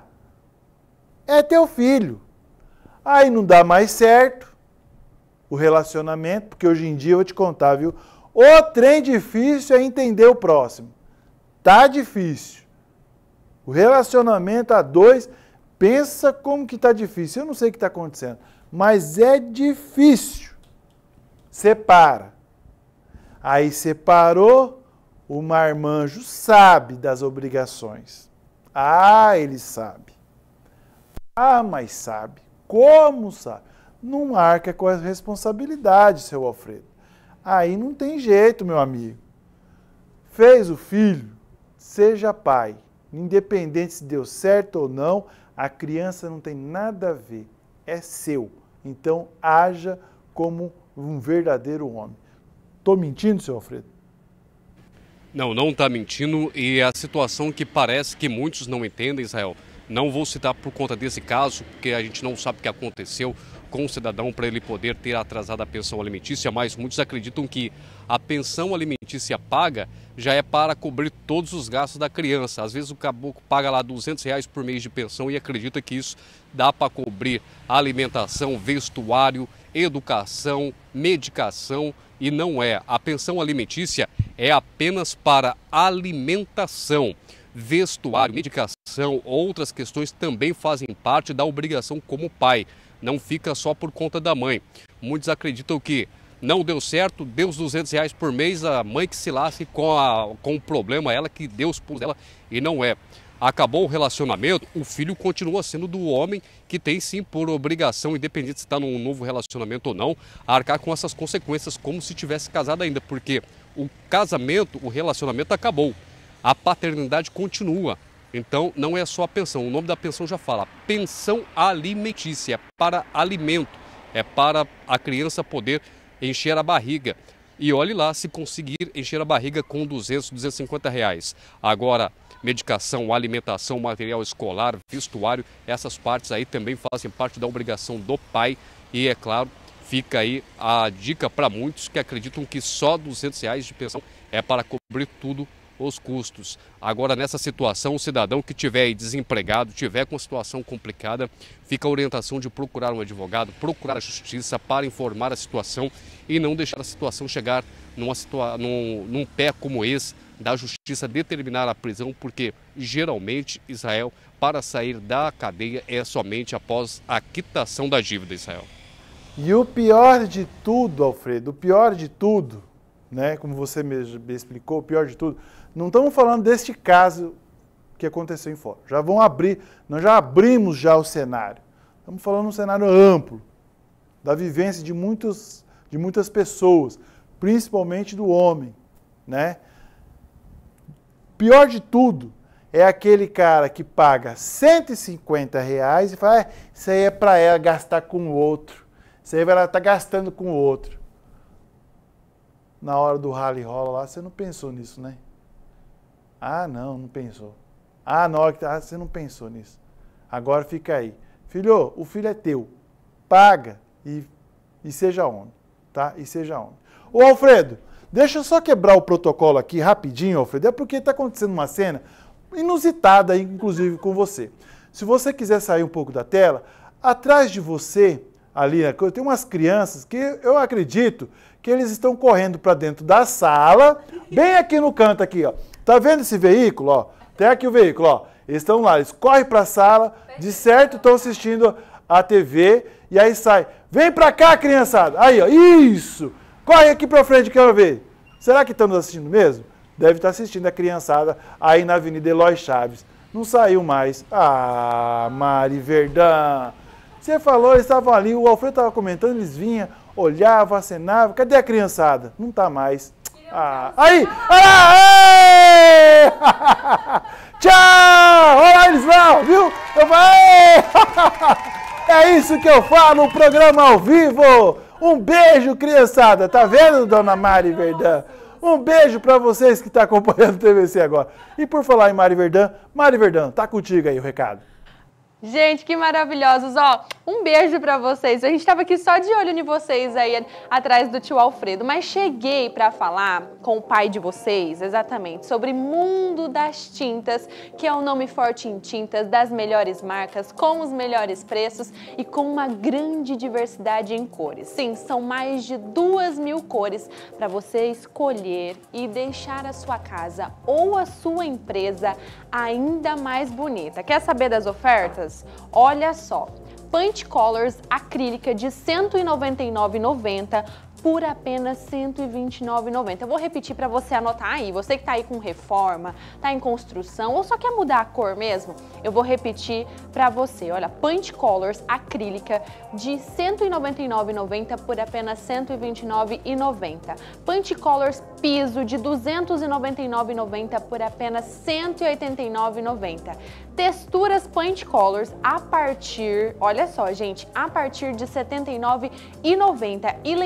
É teu filho. Aí não dá mais certo o relacionamento, porque hoje em dia eu vou te contar, viu? O trem difícil é entender o próximo. Tá difícil. O relacionamento a 2, pensa como que tá difícil. Eu não sei o que está acontecendo, mas é difícil. Separa. Aí separou, o marmanjo sabe das obrigações. Ah, ele sabe. Ah, mas sabe. Como sabe? Não arca com a responsabilidade, seu Alfredo. Aí não tem jeito, meu amigo. Fez o filho, seja pai. Independente se deu certo ou não, a criança não tem nada a ver. É seu. Então, haja como um verdadeiro homem. Estou mentindo, seu Alfredo? Não está mentindo, e a situação que parece que muitos não entendem, Israel, não vou citar por conta desse caso, porque a gente não sabe o que aconteceu com o cidadão para ele poder ter atrasado a pensão alimentícia, mas muitos acreditam que a pensão alimentícia paga já é para cobrir todos os gastos da criança. Às vezes o caboclo paga lá R$200 por mês de pensão e acredita que isso dá para cobrir alimentação, vestuário, educação, medicação, e não é. A pensão alimentícia é apenas para alimentação. Vestuário, medicação, outras questões também fazem parte da obrigação como pai. Não fica só por conta da mãe. Muitos acreditam que não deu certo, deu os R$200 por mês, a mãe que se lasque com o problema, ela que deu os pulos dela, e não é. Acabou o relacionamento, o filho continua sendo do homem, que tem sim por obrigação, independente se está num novo relacionamento ou não, arcar com essas consequências como se tivesse casado ainda, porque o casamento, o relacionamento acabou. A paternidade continua, então não é só a pensão, o nome da pensão já fala, pensão alimentícia, é para alimento, é para a criança poder encher a barriga. E olhe lá se conseguir encher a barriga com R$200, R$250. Agora, medicação, alimentação, material escolar, vestuário, essas partes aí também fazem parte da obrigação do pai. E é claro, fica aí a dica para muitos que acreditam que só R$200 de pensão é para cobrir tudo os custos. Agora, nessa situação, o cidadão que estiver desempregado, tiver com situação complicada, fica a orientação de procurar um advogado, procurar a justiça para informar a situação e não deixar a situação chegar num pé como esse, da justiça determinar a prisão, porque geralmente, Israel, para sair da cadeia é somente após a quitação da dívida, Israel. E o pior de tudo, Alfredo, o pior de tudo, né, como você me explicou, o pior de tudo, não estamos falando deste caso que aconteceu em Fora. Nós já abrimos já o cenário. Estamos falando um cenário amplo, da vivência de muitas pessoas, principalmente do homem, né? Pior de tudo é aquele cara que paga R$150 e fala, isso aí é para ela gastar com o outro. Isso aí ela está gastando com o outro. Na hora do rally rola lá, você não pensou nisso, né? Ah, não pensou. Ah, na hora que você não pensou nisso. Agora fica aí. Filho, o filho é teu. Paga e seja homem, tá? E seja homem. Ô, Alfredo, deixa eu só quebrar o protocolo aqui rapidinho, Alfredo, é porque está acontecendo uma cena inusitada aí, inclusive com você. Se você quiser sair um pouco da tela, atrás de você, ali, tem umas crianças que eu acredito que eles estão correndo para dentro da sala, bem aqui no canto aqui, ó. Tá vendo esse veículo, ó? Tem aqui o veículo, ó. Eles estão lá, eles correm para a sala, de certo estão assistindo a TV, e aí sai. Vem para cá, criançada. Aí, ó, isso! Corre aqui para frente, quero ver. Será que estão nos assistindo mesmo? Deve estar assistindo a criançada aí na Avenida Eloy Chaves. Não saiu mais. Ah, Mari Verdão. Você falou, eles estavam ali, o Alfredo estava comentando, eles vinham, olhavam, acenavam. Cadê a criançada? Não está mais. Ah, aí! Tchau! Olha lá eles lá, viu? Eu falei, é isso que eu falo, um programa ao vivo. Um beijo, criançada. Tá vendo, dona Mari Verdão? Um beijo para vocês que estão acompanhando o TVC agora. E por falar em Mari Verdão, tá contigo aí o recado. Gente, que maravilhosos, ó, um beijo pra vocês. A gente tava aqui só de olho em vocês aí atrás do tio Alfredo, mas cheguei pra falar com o pai de vocês, exatamente, sobre Mundo das Tintas, que é o nome forte em tintas, das melhores marcas, com os melhores preços e com uma grande diversidade em cores. Sim, são mais de 2.000 cores para você escolher e deixar a sua casa ou a sua empresa ainda mais bonita. Quer saber das ofertas? Olha só, Paint Colors acrílica de R$ 199,90 por apenas R$ 129,90. Eu vou repetir para você anotar aí, você que está aí com reforma, está em construção ou só quer mudar a cor mesmo, eu vou repetir para você. Olha, Paint Colors acrílica de R$ 199,90 por apenas R$ 129,90. Paint Colors piso de R$ 299,90 por apenas R$ 189,90. Texturas Paint Colors a partir, olha só, gente, a partir de R$ 79,90. E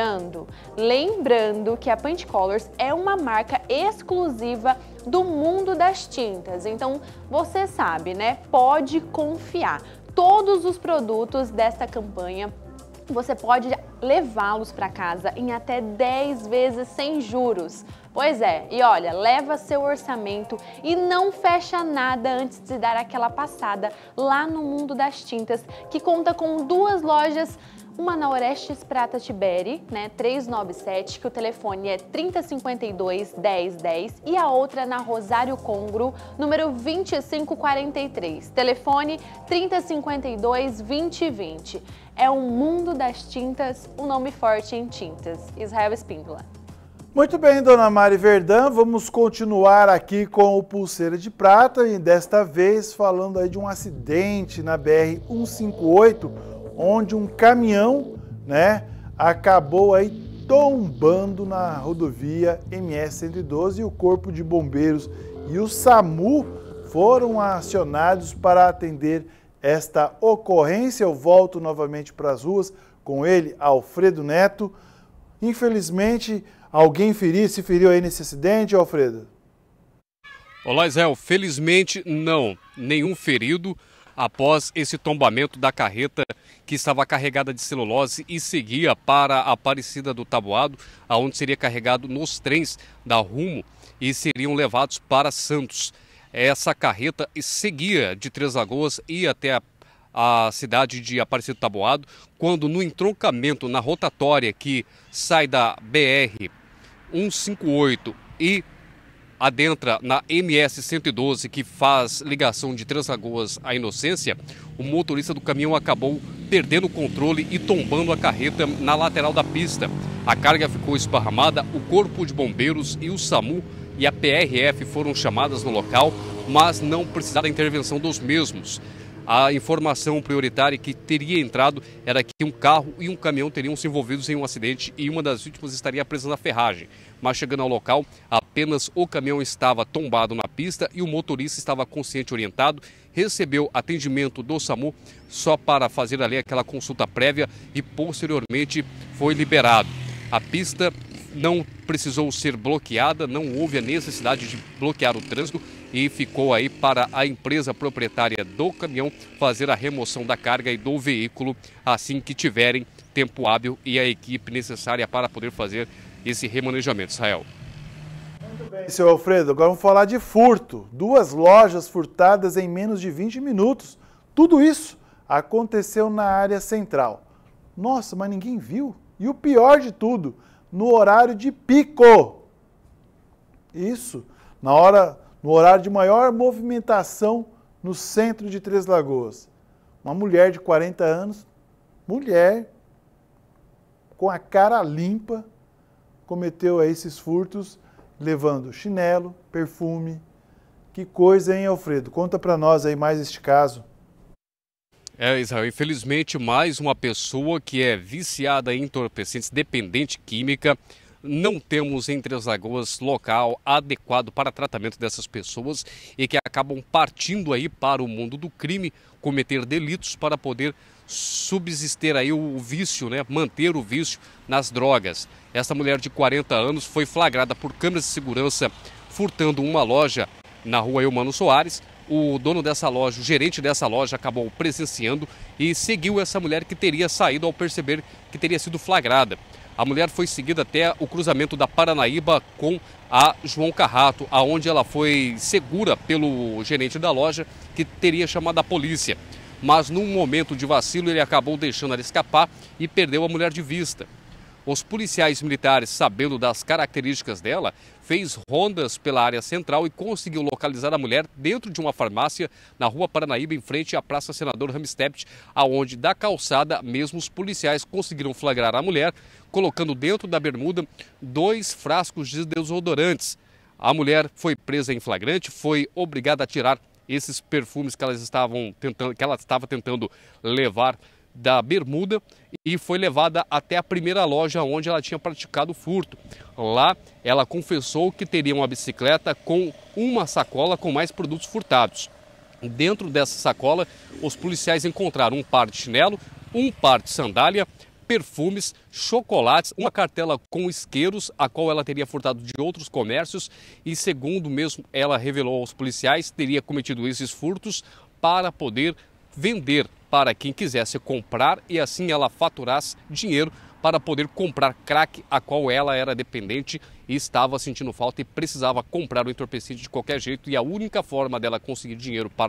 lembrando que a Paint Colors é uma marca exclusiva do Mundo das Tintas. Então, você sabe, né? Pode confiar. Todos os produtos desta campanha você pode levá-los para casa em até 10 vezes sem juros. Pois é, e olha, leva seu orçamento e não fecha nada antes de dar aquela passada lá no Mundo das Tintas, que conta com 2 lojas, uma na Orestes Prata Tiberi, né, 397, que o telefone é 3052-1010, e a outra na Rosário Congro, número 2543, telefone 3052-2020. É o Mundo das Tintas, um nome forte em tintas. Israel Espíndola. Muito bem, dona Mari Verdão, vamos continuar aqui com o Pulseira de Prata e desta vez falando aí de um acidente na BR-158, onde um caminhão, né, acabou aí tombando na rodovia MS-112 e o Corpo de Bombeiros e o SAMU foram acionados para atender esta ocorrência. Eu volto novamente para as ruas com ele, Alfredo Neto. Infelizmente, alguém se feriu aí nesse acidente, Alfredo? Olá, Israel. Felizmente, não. Nenhum ferido. após esse tombamento da carreta que estava carregada de celulose e seguia para a Aparecida do Taboado, aonde seria carregado nos trens da Rumo e seriam levados para Santos. Essa carreta seguia de Três Lagoas e até a cidade de Aparecida do Taboado, quando no entroncamento na rotatória que sai da BR 158 e adentra na MS 112, que faz ligação de Três Lagoas à Inocência, o motorista do caminhão acabou perdendo o controle e tombando a carreta na lateral da pista. A carga ficou esparramada, o Corpo de Bombeiros e o SAMU e a PRF foram chamadas no local, mas não precisaram da intervenção dos mesmos. A informação prioritária que teria entrado era que um carro e um caminhão teriam se envolvidos em um acidente e uma das vítimas estaria presa na ferragem. Mas chegando ao local, apenas o caminhão estava tombado na pista e o motorista estava consciente e orientado, recebeu atendimento do SAMU só para fazer ali aquela consulta prévia e posteriormente foi liberado. A pista não precisou ser bloqueada, não houve a necessidade de bloquear o trânsito e ficou aí para a empresa proprietária do caminhão fazer a remoção da carga e do veículo assim que tiverem tempo hábil e a equipe necessária para poder fazer esse remanejamento. Israel. Muito bem, senhor Alfredo. Agora vamos falar de furto. 2 lojas furtadas em menos de 20 minutos. Tudo isso aconteceu na área central. Nossa, mas ninguém viu. E o pior de tudo, no horário de pico. Isso, no horário de maior movimentação no centro de Três Lagoas. Uma mulher de 40 anos, mulher com a cara limpa, cometeu aí esses furtos, levando chinelo, perfume. Que coisa, hein, Alfredo? Conta para nós aí mais este caso. Israel, infelizmente mais uma pessoa que é viciada em entorpecentes, dependente química. Não temos em Três Lagoas local adequado para tratamento dessas pessoas e que acabam partindo aí para o mundo do crime, cometer delitos para poder subsistir aí o vício, né? Manter o vício nas drogas. Essa mulher de 40 anos foi flagrada por câmeras de segurança furtando uma loja na rua Eumano Soares. O dono dessa loja, o gerente dessa loja, acabou presenciando e seguiu essa mulher que teria saído ao perceber que teria sido flagrada. A mulher foi seguida até o cruzamento da Paranaíba com a João Carrato, aonde ela foi segura pelo gerente da loja, que teria chamado a polícia. Mas num momento de vacilo ele acabou deixando ela escapar e perdeu a mulher de vista. Os policiais militares, sabendo das características dela, fez rondas pela área central e conseguiu localizar a mulher dentro de uma farmácia na rua Paranaíba, em frente à Praça Senador Ramstedt, aonde da calçada mesmo os policiais conseguiram flagrar a mulher, colocando dentro da bermuda 2 frascos de desodorantes. A mulher foi presa em flagrante, foi obrigada a tirar esses perfumes que ela estava tentando levar da bermuda e foi levada até a primeira loja onde ela tinha praticado o furto. Lá ela confessou que teria uma bicicleta com uma sacola com mais produtos furtados. Dentro dessa sacola, os policiais encontraram um par de chinelo, um par de sandália, perfumes, chocolates, uma cartela com isqueiros, a qual ela teria furtado de outros comércios e, segundo mesmo ela revelou aos policiais, teria cometido esses furtos para poder vender para quem quisesse comprar e assim ela faturasse dinheiro para poder comprar crack, a qual ela era dependente e estava sentindo falta e precisava comprar o entorpecente de qualquer jeito. E a única forma dela conseguir dinheiro para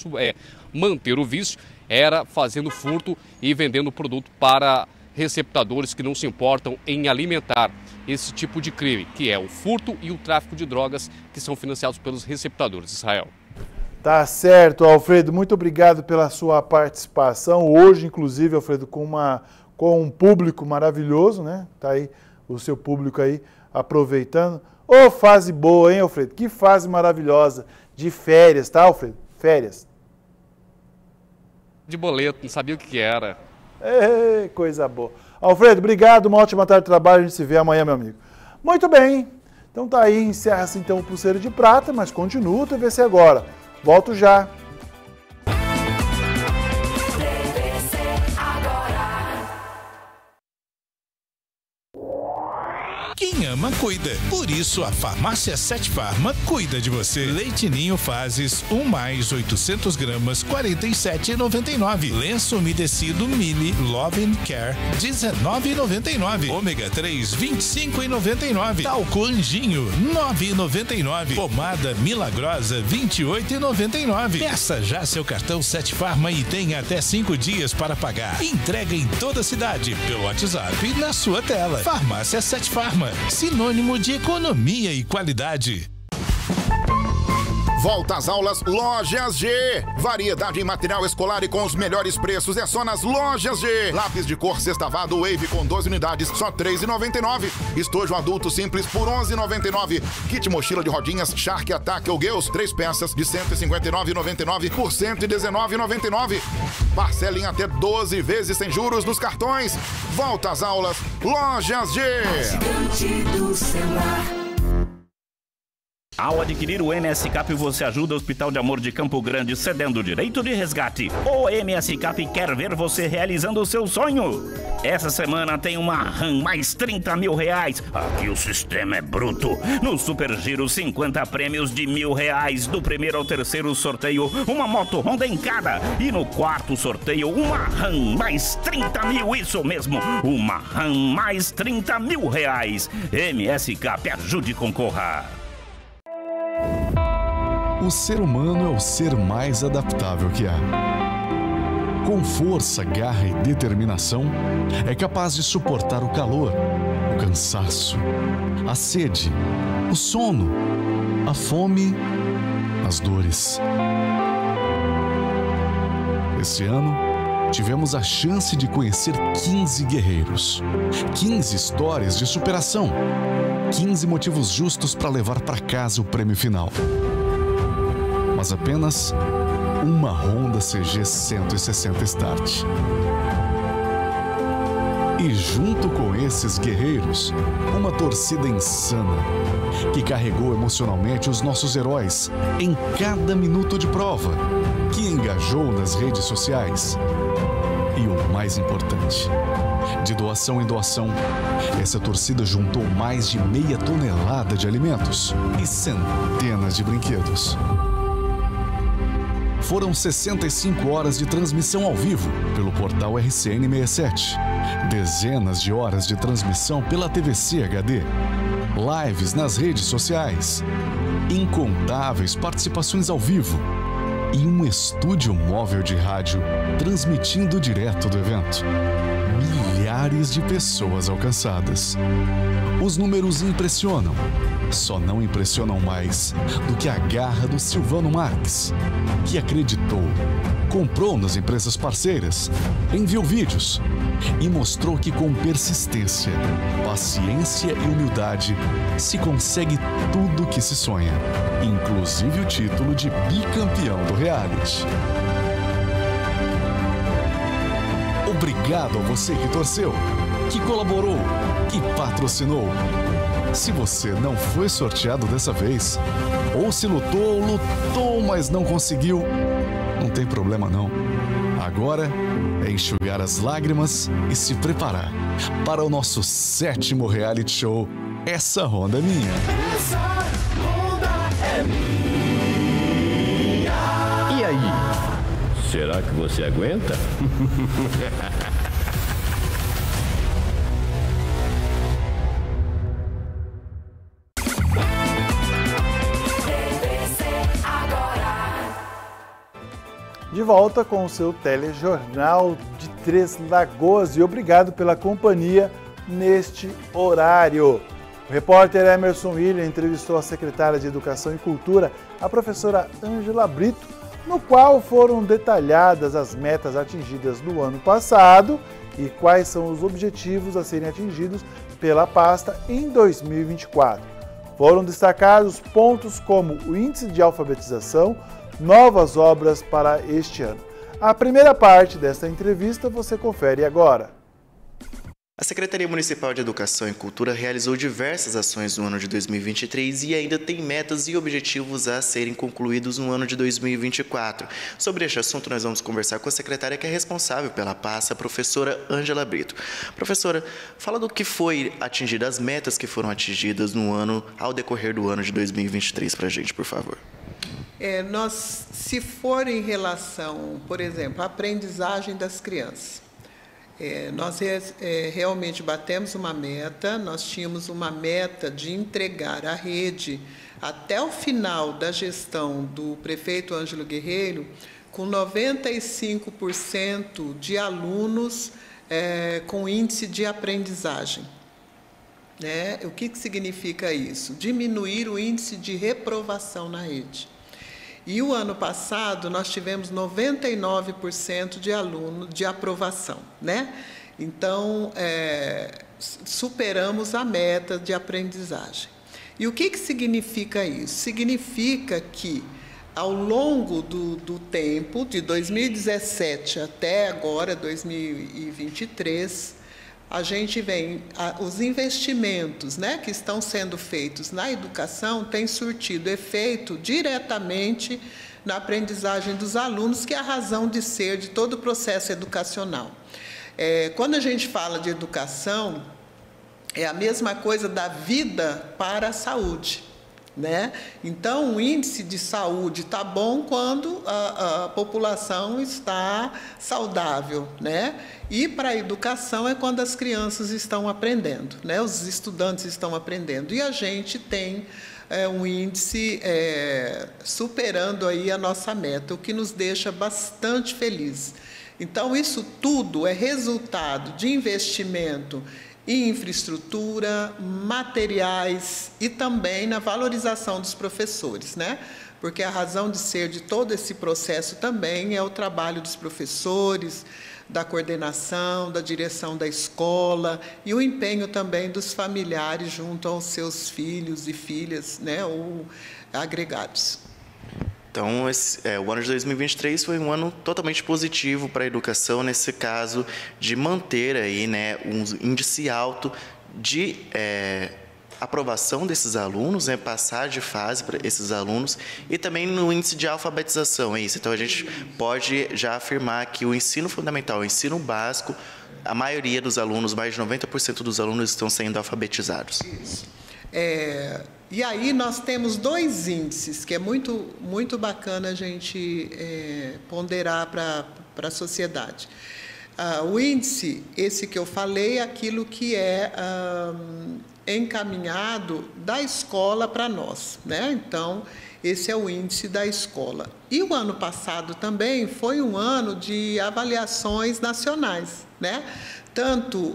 manter o vício era fazendo furto e vendendo produto para receptadores que não se importam em alimentar esse tipo de crime, que é o furto e o tráfico de drogas, que são financiados pelos receptadores. Israel. Tá certo, Alfredo. Muito obrigado pela sua participação. Hoje, inclusive, Alfredo, com um público maravilhoso, né? Tá aí o seu público aí aproveitando. Ô, fase boa, hein, Alfredo? Que fase maravilhosa. De férias, tá, Alfredo? Férias. De boleto, não sabia o que era. Ei, coisa boa. Alfredo, obrigado. Uma ótima tarde de trabalho. A gente se vê amanhã, meu amigo. Muito bem. Então tá aí, encerra-se então o Pulseira de Prata, mas continua o TVC Agora. Volto já. Quem ama, cuida. Por isso, a Farmácia 7 Farma cuida de você. Leite Ninho Fases 1 mais 800 gramas, R$ 47,99. Lenço umedecido Mili Love and Care, R$ 19,99. Ômega 3, R$ 25,99. Talco Anjinho, R$ 9,99. Pomada Milagrosa, R$ 28,99. Peça já seu cartão 7 Farma e tenha até 5 dias para pagar. Entrega em toda a cidade, pelo WhatsApp e na sua tela. Farmácia 7 Farma, sinônimo de economia e qualidade. Volta às aulas Lojas G. Variedade em material escolar e com os melhores preços é só nas Lojas G. Lápis de cor sextavado Wave com 12 unidades, só R$ 3,99. Estojo adulto simples por R$ 11,99. Kit mochila de rodinhas Shark Attack ou Gales, 3 peças de R$ 159,99 por R$ 119,99. Parcela em até 12 vezes sem juros nos cartões. Volta às aulas Lojas G. Ao adquirir o MS Cap, você ajuda o Hospital de Amor de Campo Grande cedendo o direito de resgate. O MS Cap quer ver você realizando o seu sonho. Essa semana tem uma RAM mais R$30 mil. Aqui o sistema é bruto. No Super Giro, 50 prêmios de R$1.000. Do primeiro ao terceiro sorteio, uma moto Honda em cada. E no quarto sorteio, uma RAM mais R$30 mil. Isso mesmo, uma RAM mais R$30 mil. MS Cap, ajude e concorra. O ser humano é o ser mais adaptável que há. Com força, garra e determinação, é capaz de suportar o calor, o cansaço, a sede, o sono, a fome, as dores. Esse ano, tivemos a chance de conhecer 15 guerreiros, 15 histórias de superação, 15 motivos justos para levar para casa o prêmio final. Mas apenas uma Honda CG 160 Start. E junto com esses guerreiros, uma torcida insana, que carregou emocionalmente os nossos heróis em cada minuto de prova, que engajou nas redes sociais. E o mais importante, de doação em doação, essa torcida juntou mais de meia tonelada de alimentos e centenas de brinquedos. Foram 65 horas de transmissão ao vivo pelo portal RCN 67, dezenas de horas de transmissão pela TVC HD, lives nas redes sociais, incontáveis participações ao vivo e um estúdio móvel de rádio transmitindo direto do evento. Milhares de pessoas alcançadas. Os números impressionam. Só não impressionam mais do que a garra do Silvano Marques, que acreditou, comprou nas empresas parceiras, enviou vídeos e mostrou que com persistência, paciência e humildade se consegue tudo que se sonha, inclusive o título de bicampeão do reality. Obrigado a você que torceu, que colaborou, que patrocinou. Se você não foi sorteado dessa vez, ou se lutou, mas não conseguiu, não tem problema não. Agora é enxugar as lágrimas e se preparar para o nosso 7º reality show, Essa Honda é Minha. Essa Honda é minha. E aí, será que você aguenta? De volta com o seu telejornal de Três Lagoas e obrigado pela companhia neste horário. O repórter Emerson William entrevistou a secretária de Educação e Cultura, a professora Ângela Brito, no qual foram detalhadas as metas atingidas no ano passado e quais são os objetivos a serem atingidos pela pasta em 2024. Foram destacados pontos como o índice de alfabetização, novas obras para este ano. A primeira parte desta entrevista você confere agora. A Secretaria Municipal de Educação e Cultura realizou diversas ações no ano de 2023 e ainda tem metas e objetivos a serem concluídos no ano de 2024. Sobre este assunto, nós vamos conversar com a secretária que é responsável pela pasta, a professora Ângela Brito. Professora, fala do que foi atingido, as metas que foram atingidas no ano, ao decorrer do ano de 2023 para a gente, por favor. Se for em relação, por exemplo, à aprendizagem das crianças, nós realmente batemos uma meta, nós tínhamos uma meta de entregar a rede até o final da gestão do prefeito Ângelo Guerreiro com 95% de alunos com índice de aprendizagem. O que significa isso? Diminuir o índice de reprovação na rede. E o ano passado nós tivemos 99% de alunos de aprovação, Então, superamos a meta de aprendizagem. E o que significa isso? Significa que, ao longo do tempo, de 2017 até agora, 2023, a gente vem, os investimentos que estão sendo feitos na educação têm surtido efeito diretamente na aprendizagem dos alunos, que é a razão de ser de todo o processo educacional. Quando a gente fala de educação, é a mesma coisa da vida para a saúde. Então, o índice de saúde está bom quando a população está saudável, E para a educação é quando as crianças estão aprendendo, Os estudantes estão aprendendo. E a gente tem um índice superando aí a nossa meta, o que nos deixa bastante felizes. Então, isso tudo é resultado de investimento em infraestrutura, materiais e também na valorização dos professores, Porque a razão de ser de todo esse processo também é o trabalho dos professores, da coordenação, da direção da escola e o empenho também dos familiares junto aos seus filhos e filhas, ou agregados. Então, o ano de 2023 foi um ano totalmente positivo para a educação, nesse caso, de manter aí, um índice alto de aprovação desses alunos, passar de fase para esses alunos, e também no índice de alfabetização, é isso. Então, a gente pode já afirmar que o ensino fundamental, o ensino básico, a maioria dos alunos, mais de 90% dos alunos estão sendo alfabetizados. Isso. E aí nós temos dois índices que é muito, muito bacana a gente ponderar para a sociedade. O índice, esse que eu falei, é aquilo que é encaminhado da escola para nós, Então, esse é o índice da escola. E o ano passado também foi um ano de avaliações nacionais, Tanto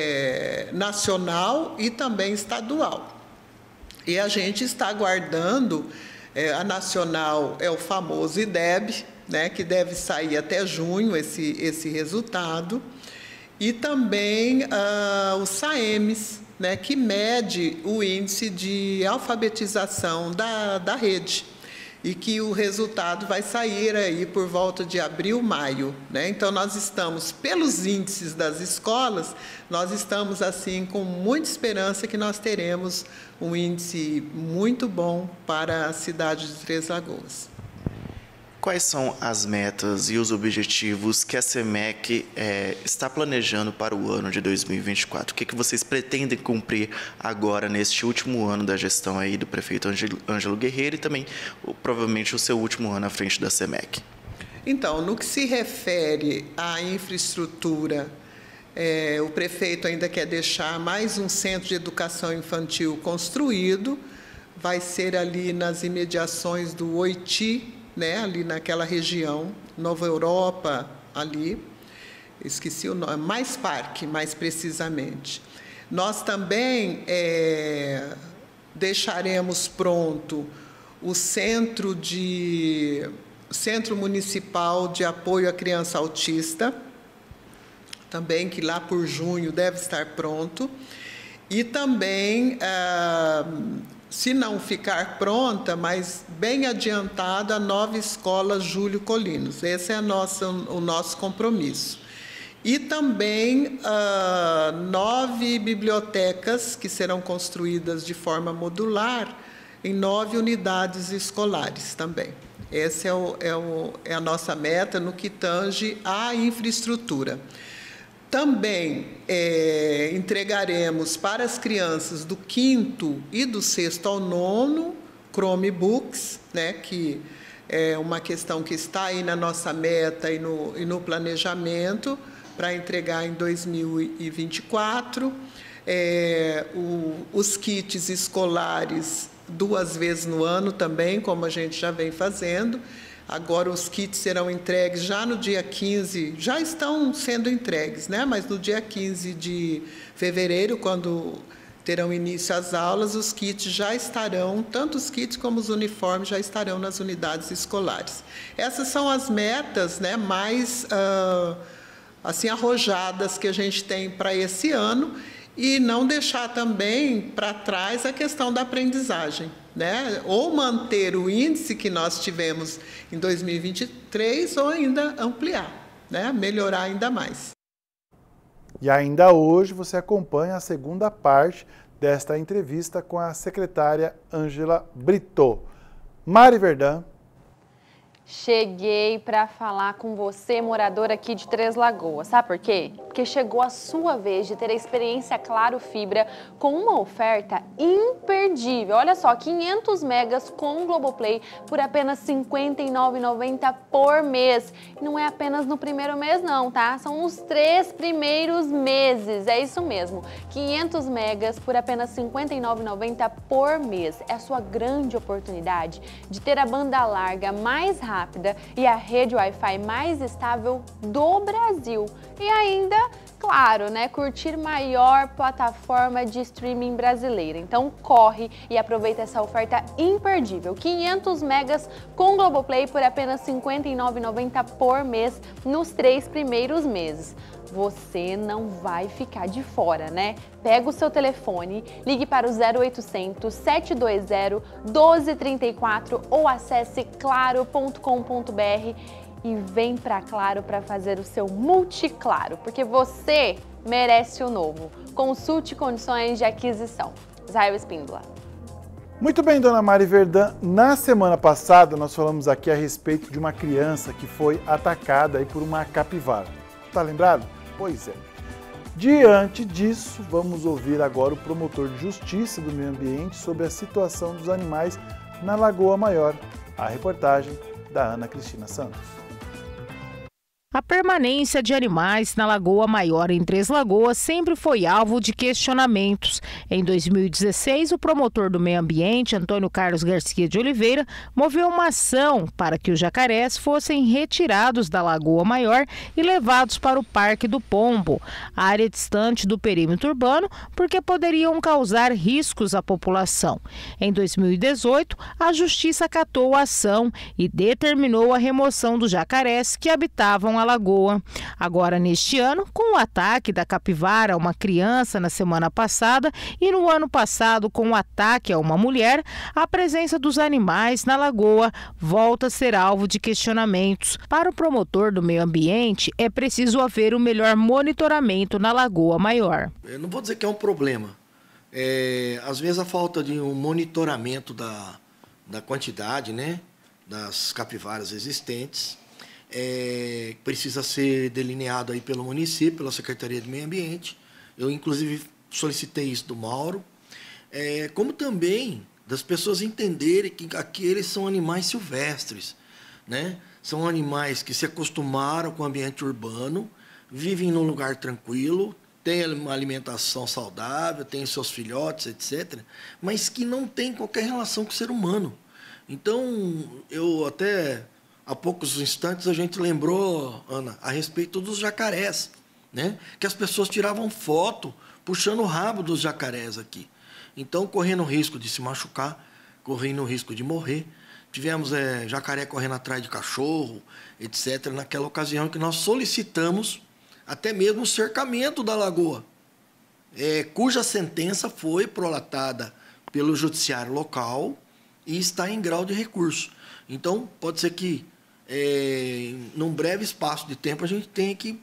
nacional e também estadual. E a gente está aguardando, a nacional é o famoso IDEB, que deve sair até junho esse resultado, e também o SAEMES, que mede o índice de alfabetização da rede, e que o resultado vai sair aí por volta de abril, maio, Então, nós estamos, pelos índices das escolas, nós estamos, assim, com muita esperança que nós teremos um índice muito bom para a cidade de Três Lagoas. Quais são as metas e os objetivos que a SEMEC está planejando para o ano de 2024? O que vocês pretendem cumprir agora, neste último ano da gestão aí do prefeito Ângelo Guerreiro e também, provavelmente, o seu último ano à frente da SEMEC? Então, no que se refere à infraestrutura, o prefeito ainda quer deixar mais um centro de educação infantil construído, vai ser ali nas imediações do Oiti, ali naquela região, Nova Europa, ali, esqueci o nome, Mais Parque, mais precisamente. Nós também deixaremos pronto o Centro Municipal de Apoio à Criança Autista, também que lá por junho deve estar pronto, e também se não ficar pronta, mas bem adiantada, a nova escola Júlio Colinos. Esse é o nosso compromisso. E também 9 bibliotecas que serão construídas de forma modular em 9 unidades escolares também. Essa é a nossa meta no que tange à infraestrutura. Também entregaremos para as crianças do 5º e do 6º ao 9º Chromebooks, né, que é uma questão que está aí na nossa meta e no planejamento para entregar em 2024. Os kits escolares 2 vezes no ano também, como a gente já vem fazendo. Agora os kits serão entregues já no dia 15, já estão sendo entregues, né? Mas no dia 15 de fevereiro, quando terão início as aulas, os kits já estarão, tanto os kits como os uniformes já estarão nas unidades escolares. Essas são as metas, né, mais assim, arrojadas que a gente tem para esse ano, e não deixar também para trás a questão da aprendizagem, né? Ou manter o índice que nós tivemos em 2023 ou ainda ampliar, né? Melhorar ainda mais. E ainda hoje você acompanha a segunda parte desta entrevista com a secretária Ângela Brito. Mari Verdun. Cheguei para falar com você, morador aqui de Três Lagoas. Sabe por quê? Porque chegou a sua vez de ter a experiência Claro Fibra com uma oferta imperdível. Olha só, 500 megas com Globoplay por apenas R$ 59,90 por mês. E não é apenas no primeiro mês não, tá? São os 3 primeiros meses, é isso mesmo. 500 megas por apenas R$ 59,90 por mês. É a sua grande oportunidade de ter a banda larga mais rápida e a rede Wi-Fi mais estável do Brasil. E ainda, claro, né, curtir maior plataforma de streaming brasileira. Então corre e aproveita essa oferta imperdível. 500 megas com Globoplay por apenas R$ 59,90 por mês nos 3 primeiros meses. Você não vai ficar de fora, né? Pega o seu telefone, ligue para o 0800 720 1234 ou acesse claro.com.br e vem para Claro para fazer o seu multiclaro, porque você merece o novo. Consulte condições de aquisição. Israel Espíndola. Muito bem, dona Mari Verdun. Na semana passada nós falamos aqui a respeito de uma criança que foi atacada aí por uma capivara. Tá lembrado? Pois é. Diante disso, vamos ouvir agora o promotor de Justiça do Meio Ambiente sobre a situação dos animais na Lagoa Maior. A reportagem da Ana Cristina Santos. A permanência de animais na Lagoa Maior em Três Lagoas sempre foi alvo de questionamentos. Em 2016, o promotor do meio ambiente, Antônio Carlos Garcia de Oliveira, moveu uma ação para que os jacarés fossem retirados da Lagoa Maior e levados para o Parque do Pombo, área distante do perímetro urbano, porque poderiam causar riscos à população. Em 2018, a Justiça acatou a ação e determinou a remoção dos jacarés que habitavam a lagoa. Agora, neste ano, com o ataque da capivara a uma criança na semana passada e no ano passado com o ataque a uma mulher, a presença dos animais na lagoa volta a ser alvo de questionamentos. Para o promotor do meio ambiente, é preciso haver um melhor monitoramento na Lagoa Maior. Eu não vou dizer que é um problema. Às vezes a falta de um monitoramento da quantidade, né, das capivaras existentes, precisa ser delineado aí pelo município, pela Secretaria de Meio Ambiente. Eu, inclusive, solicitei isso do Mauro. Como também das pessoas entenderem que aqueles são animais silvestres, né? São animais que se acostumaram com o ambiente urbano, vivem num lugar tranquilo, têm uma alimentação saudável, têm seus filhotes, etc., mas que não têm qualquer relação com o ser humano. Então, eu até... Há poucos instantes a gente lembrou, Ana, a respeito dos jacarés, né? Que as pessoas tiravam foto puxando o rabo dos jacarés aqui. Então, correndo o risco de se machucar, correndo o risco de morrer. Tivemos jacaré correndo atrás de cachorro, etc., naquela ocasião que nós solicitamos até mesmo o cercamento da lagoa, cuja sentença foi prolatada pelo judiciário local e está em grau de recurso. Então, pode ser que, num breve espaço de tempo, a gente tenha que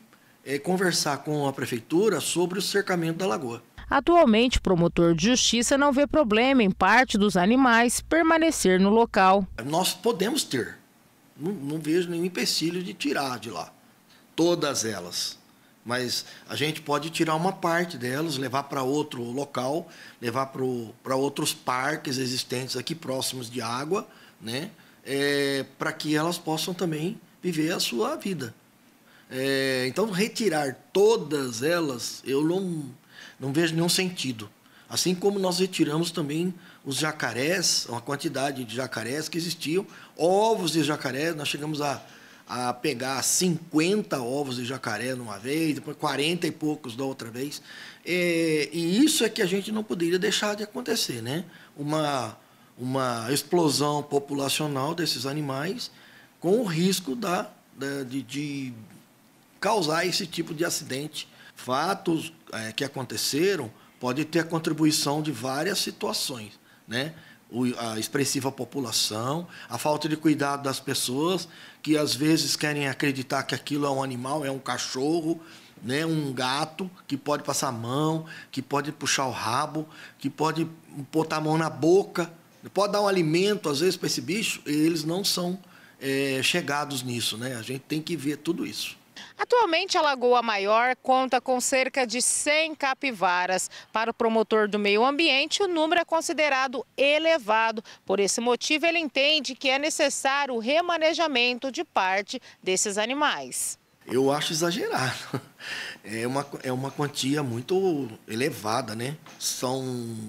conversar com a prefeitura sobre o cercamento da lagoa. Atualmente, o promotor de justiça não vê problema em parte dos animais permanecer no local. Nós podemos ter, não vejo nenhum empecilho de tirar de lá, todas elas. Mas a gente pode tirar uma parte delas, levar para outro local, levar para outros parques existentes aqui próximos de água, né? Para que elas possam também viver a sua vida. Então, retirar todas elas, eu não vejo nenhum sentido. Assim como nós retiramos também os jacarés, uma quantidade de jacarés que existiam, ovos de jacaré, nós chegamos a pegar 50 ovos de jacaré numa vez, depois 40 e poucos da outra vez. E isso é que a gente não poderia deixar de acontecer, né? Uma explosão populacional desses animais com o risco de causar esse tipo de acidente. Fatos que aconteceram podem ter a contribuição de várias situações, né? A expressiva população, a falta de cuidado das pessoas, que às vezes querem acreditar que aquilo é um animal, é um cachorro, né, um gato, que pode passar a mão, que pode puxar o rabo, que pode botar a mão na boca, pode dar um alimento, às vezes, para esse bicho, e eles não são chegados nisso, né? A gente tem que ver tudo isso. Atualmente, a Lagoa Maior conta com cerca de 100 capivaras. Para o promotor do meio ambiente, o número é considerado elevado. Por esse motivo, ele entende que é necessário o remanejamento de parte desses animais. Eu acho exagerado. É uma quantia muito elevada, né? São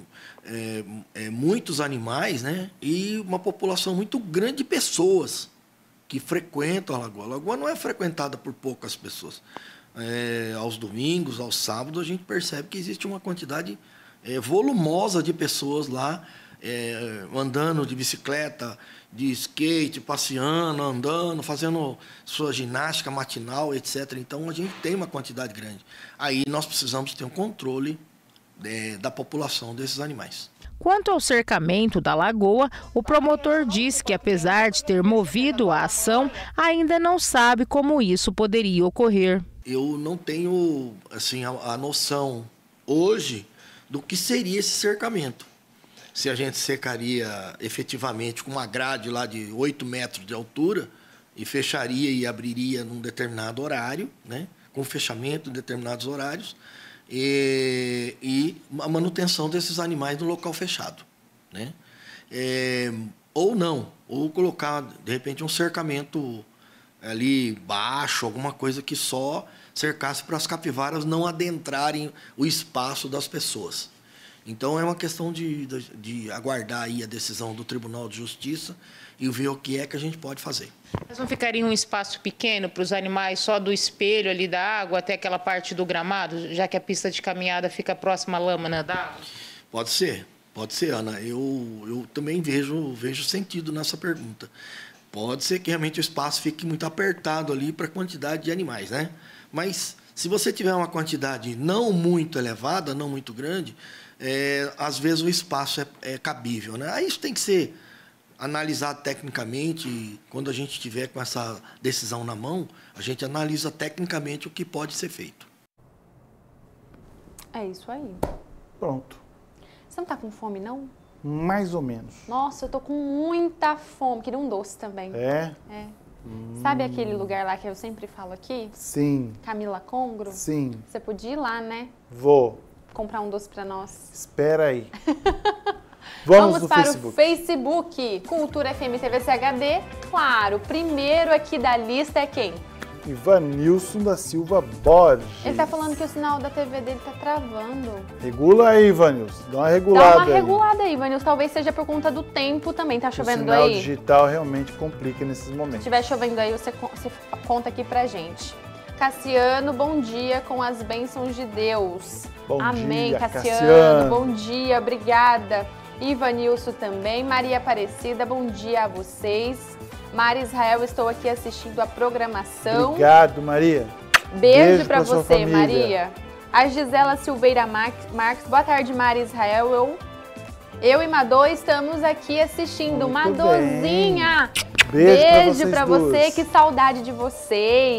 muitos animais, né? E uma população muito grande de pessoas que frequentam a lagoa. A lagoa não é frequentada por poucas pessoas. Aos domingos, aos sábados, a gente percebe que existe uma quantidade volumosa de pessoas lá, andando de bicicleta, de skate, passeando, andando, fazendo sua ginástica matinal, etc. Então, a gente tem uma quantidade grande. Aí nós precisamos ter um controle da população desses animais. Quanto ao cercamento da lagoa, o promotor diz que, apesar de ter movido a ação, ainda não sabe como isso poderia ocorrer. Eu não tenho assim, a noção hoje do que seria esse cercamento. Se a gente cercaria efetivamente com uma grade lá de 8 metros de altura e fecharia e abriria num determinado horário, né, com fechamento em determinados horários, e a manutenção desses animais no local fechado, né? Ou não, ou colocar, de repente, um cercamento ali baixo, alguma coisa que só cercasse para as capivaras não adentrarem o espaço das pessoas. Então, é uma questão de aguardar aí a decisão do Tribunal de Justiça e ver o que é que a gente pode fazer. Mas não ficaria um espaço pequeno para os animais, só do espelho ali da água até aquela parte do gramado, já que a pista de caminhada fica próxima à lâmina da água? Pode ser, Ana. Eu também vejo sentido nessa pergunta. Pode ser que realmente o espaço fique muito apertado ali para a quantidade de animais, né? Mas se você tiver uma quantidade não muito elevada, não muito grande, às vezes o espaço é cabível, né? Aí isso tem que ser analisado tecnicamente, e quando a gente estiver com essa decisão na mão, a gente analisa tecnicamente o que pode ser feito. É isso aí. Pronto. Você não tá com fome, não? Mais ou menos. Nossa, eu tô com muita fome. Queria um doce também. É? Sabe aquele lugar lá que eu sempre falo aqui? Sim. Camila Congro? Sim. Você podia ir lá, né? Vou. Comprar um doce pra nós. Espera aí. Vamos para Facebook. O Facebook, Cultura FM TVC HD. Claro, primeiro aqui da lista é quem? Ivanilson da Silva Borges. Ele tá falando que o sinal da TV dele tá travando. Regula aí, Ivanilson. Dá uma regulada aí. Dá uma regulada aí, Ivanilson. Talvez seja por conta do tempo também. Tá chovendo aí? O sinal digital realmente complica nesses momentos. Se estiver chovendo aí, você conta aqui pra gente. Cassiano, bom dia com as bênçãos de Deus. Bom Amém, dia, Cassiano. Bom dia, obrigada. Ivanilson também. Maria Aparecida, bom dia a vocês. Maria Israel, estou aqui assistindo a programação. Obrigado, Maria. Beijo pra você, Maria. A Gisela Silveira Marques, boa tarde, Maria Israel. Eu e Madô estamos aqui assistindo. Muito Madozinha. Beijo pra você, que saudade de vocês.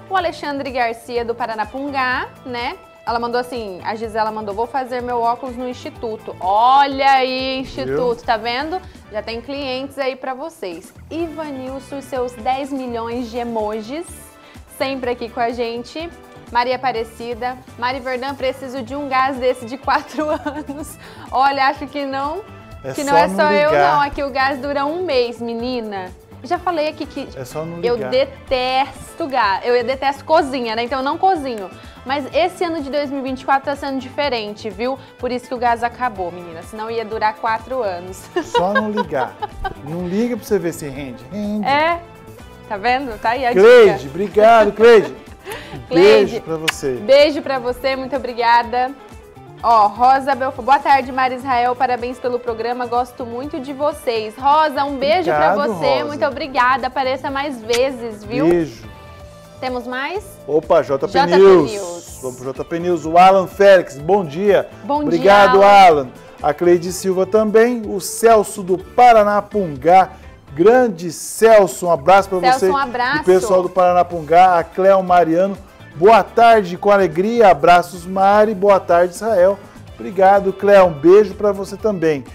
O Alexandre Garcia, do Paranapungá, né? Ela mandou assim, a Gisela mandou, vou fazer meu óculos no Instituto. Olha aí, Instituto, tá vendo? Já tem clientes aí pra vocês. Ivanilson, seus 10 milhões de emojis, sempre aqui com a gente. Maria Aparecida, Mari Verdão, preciso de um gás desse de 4 anos. Olha, acho que não é só eu não, aqui o gás dura 1 mês, menina. Já falei aqui que eu detesto gás, eu detesto cozinha, né? Então eu não cozinho. Mas esse ano de 2024 tá sendo diferente, viu? Por isso que o gás acabou, menina. Senão ia durar 4 anos. Só não ligar. Não liga pra você ver se rende. Rende. É, tá vendo? Tá aí a Cleide, dica. obrigado, Cleide. Beijo pra você. Beijo pra você, muito obrigada. Ó, Rosa Belfort, boa tarde, Mari Israel, parabéns pelo programa, gosto muito de vocês. Rosa, um beijo pra você, Rosa. Muito obrigada, apareça mais vezes, viu? Beijo. Temos mais? Opa, JP News. Vamos pro JP News, o Alan Félix, bom dia. Bom dia, obrigado, Alan. A Cleide Silva também, o Celso do Paranapungá, grande Celso, um abraço pra você. Um abraço. O pessoal do Paranapungá, a Cléo Mariano. Boa tarde, com alegria, abraços Mari, boa tarde Israel. Obrigado, Cléo, um beijo para você também.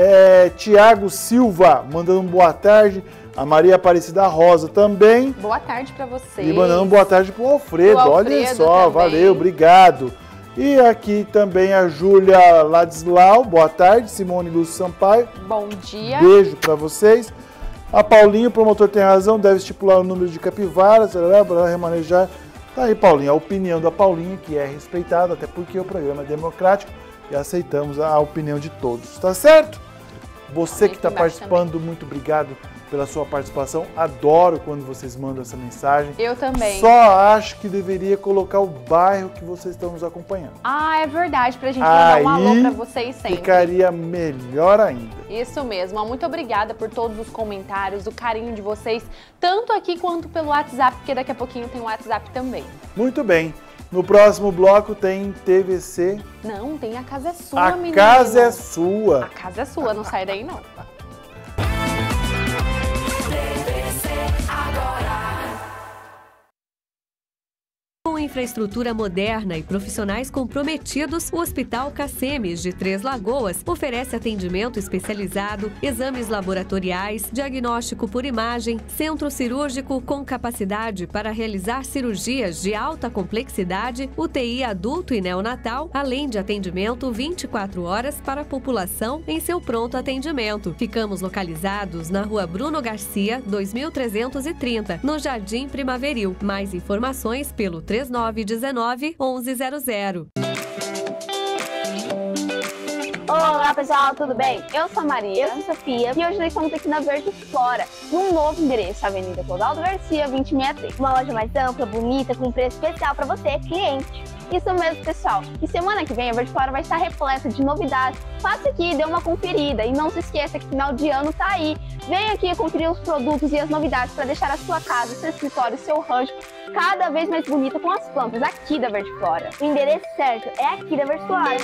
Tiago Silva, mandando um boa tarde. A Maria Aparecida Rosa também. Boa tarde para vocês. E mandando boa tarde pro Alfredo, olha só, também. Valeu, obrigado. E aqui também a Júlia Ladislau, boa tarde. Simone Lúcio Sampaio. Bom dia. Beijo para vocês. A Paulinho, o promotor tem razão, deve estipular o número de capivaras, para remanejar. Tá aí, Paulinho, a opinião da Paulinha, que é respeitada, até porque o programa é democrático e aceitamos a opinião de todos, tá certo? Você que está participando, também. Muito obrigado pela sua participação. Adoro quando vocês mandam essa mensagem. Eu também. Só acho que deveria colocar o bairro que vocês estão nos acompanhando. Ah, é verdade, pra gente mandar um alô pra vocês sempre. Ficaria melhor ainda. Isso mesmo. Muito obrigada por todos os comentários, o carinho de vocês, tanto aqui quanto pelo WhatsApp, porque daqui a pouquinho tem o WhatsApp também. Muito bem. No próximo bloco tem TVC. Não, tem A Casa é Sua, menina. A Casa é Sua. A Casa é Sua, não sai daí não. Com infraestrutura moderna e profissionais comprometidos, o Hospital Cacemes de Três Lagoas oferece atendimento especializado, exames laboratoriais, diagnóstico por imagem, centro cirúrgico com capacidade para realizar cirurgias de alta complexidade, UTI adulto e neonatal, além de atendimento 24 horas para a população em seu pronto atendimento. Ficamos localizados na Rua Bruno Garcia, 2330, no Jardim Primaveril. Mais informações pelo 3919-1100. Olá pessoal, tudo bem? Eu sou a Maria, eu sou a Sofia e hoje nós estamos aqui na Verde Flora, num novo endereço, Avenida Clodoaldo Garcia, 2063. Uma loja mais ampla, bonita, com preço especial para você, cliente. Isso mesmo, pessoal. E semana que vem a Verde Flora vai estar repleta de novidades. Passe aqui e dê uma conferida. E não se esqueça que final de ano tá aí. Vem aqui conferir os produtos e as novidades para deixar a sua casa, seu escritório, seu rancho cada vez mais bonita com as plantas aqui da Verde Flora. O endereço certo é aqui da Verde Flora.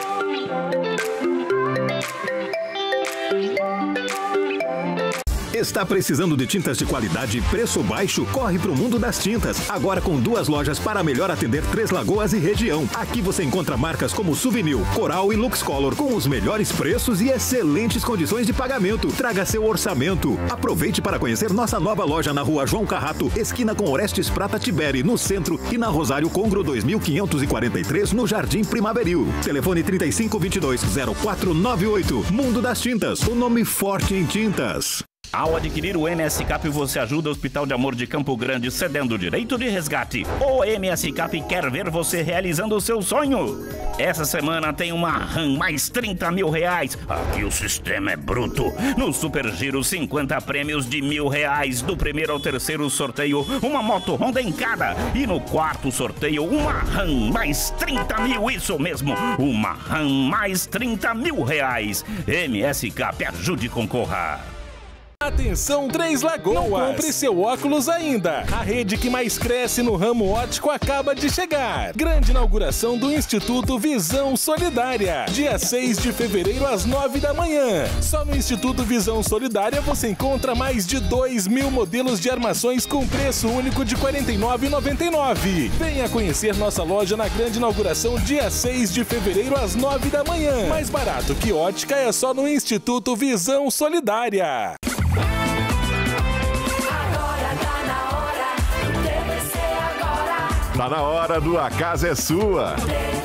Está precisando de tintas de qualidade e preço baixo? Corre para o Mundo das Tintas. Agora com 2 lojas para melhor atender Três Lagoas e região. Aqui você encontra marcas como Souvenir, Coral e Luxcolor com os melhores preços e excelentes condições de pagamento. Traga seu orçamento. Aproveite para conhecer nossa nova loja na Rua João Carrato, esquina com Orestes Prata Tiberi, no centro, e na Rosário Congro 2543, no Jardim Primaveril. Telefone 3522-0498. Mundo das Tintas, o nome forte em tintas. Ao adquirir o MS Cap, você ajuda o Hospital de Amor de Campo Grande cedendo o direito de resgate. O MS Cap quer ver você realizando o seu sonho. Essa semana tem uma RAM mais 30 mil reais. Aqui o sistema é bruto. No Super Giro, 50 prêmios de R$1.000. Do primeiro ao terceiro sorteio, uma moto Honda em cada. E no quarto sorteio, uma RAM mais 30 mil. Isso mesmo, uma RAM mais 30 mil reais. MS Cap, ajude e concorra. Atenção, Três Lagoas! Não compre seu óculos ainda! A rede que mais cresce no ramo óptico acaba de chegar. Grande inauguração do Instituto Visão Solidária. Dia 6 de fevereiro às 9 da manhã. Só no Instituto Visão Solidária você encontra mais de 2.000 modelos de armações com preço único de R$ 49,99. Venha conhecer nossa loja na grande inauguração dia 6 de fevereiro às 9 da manhã. Mais barato que ótica é só no Instituto Visão Solidária. Tá na hora do A Casa é Sua.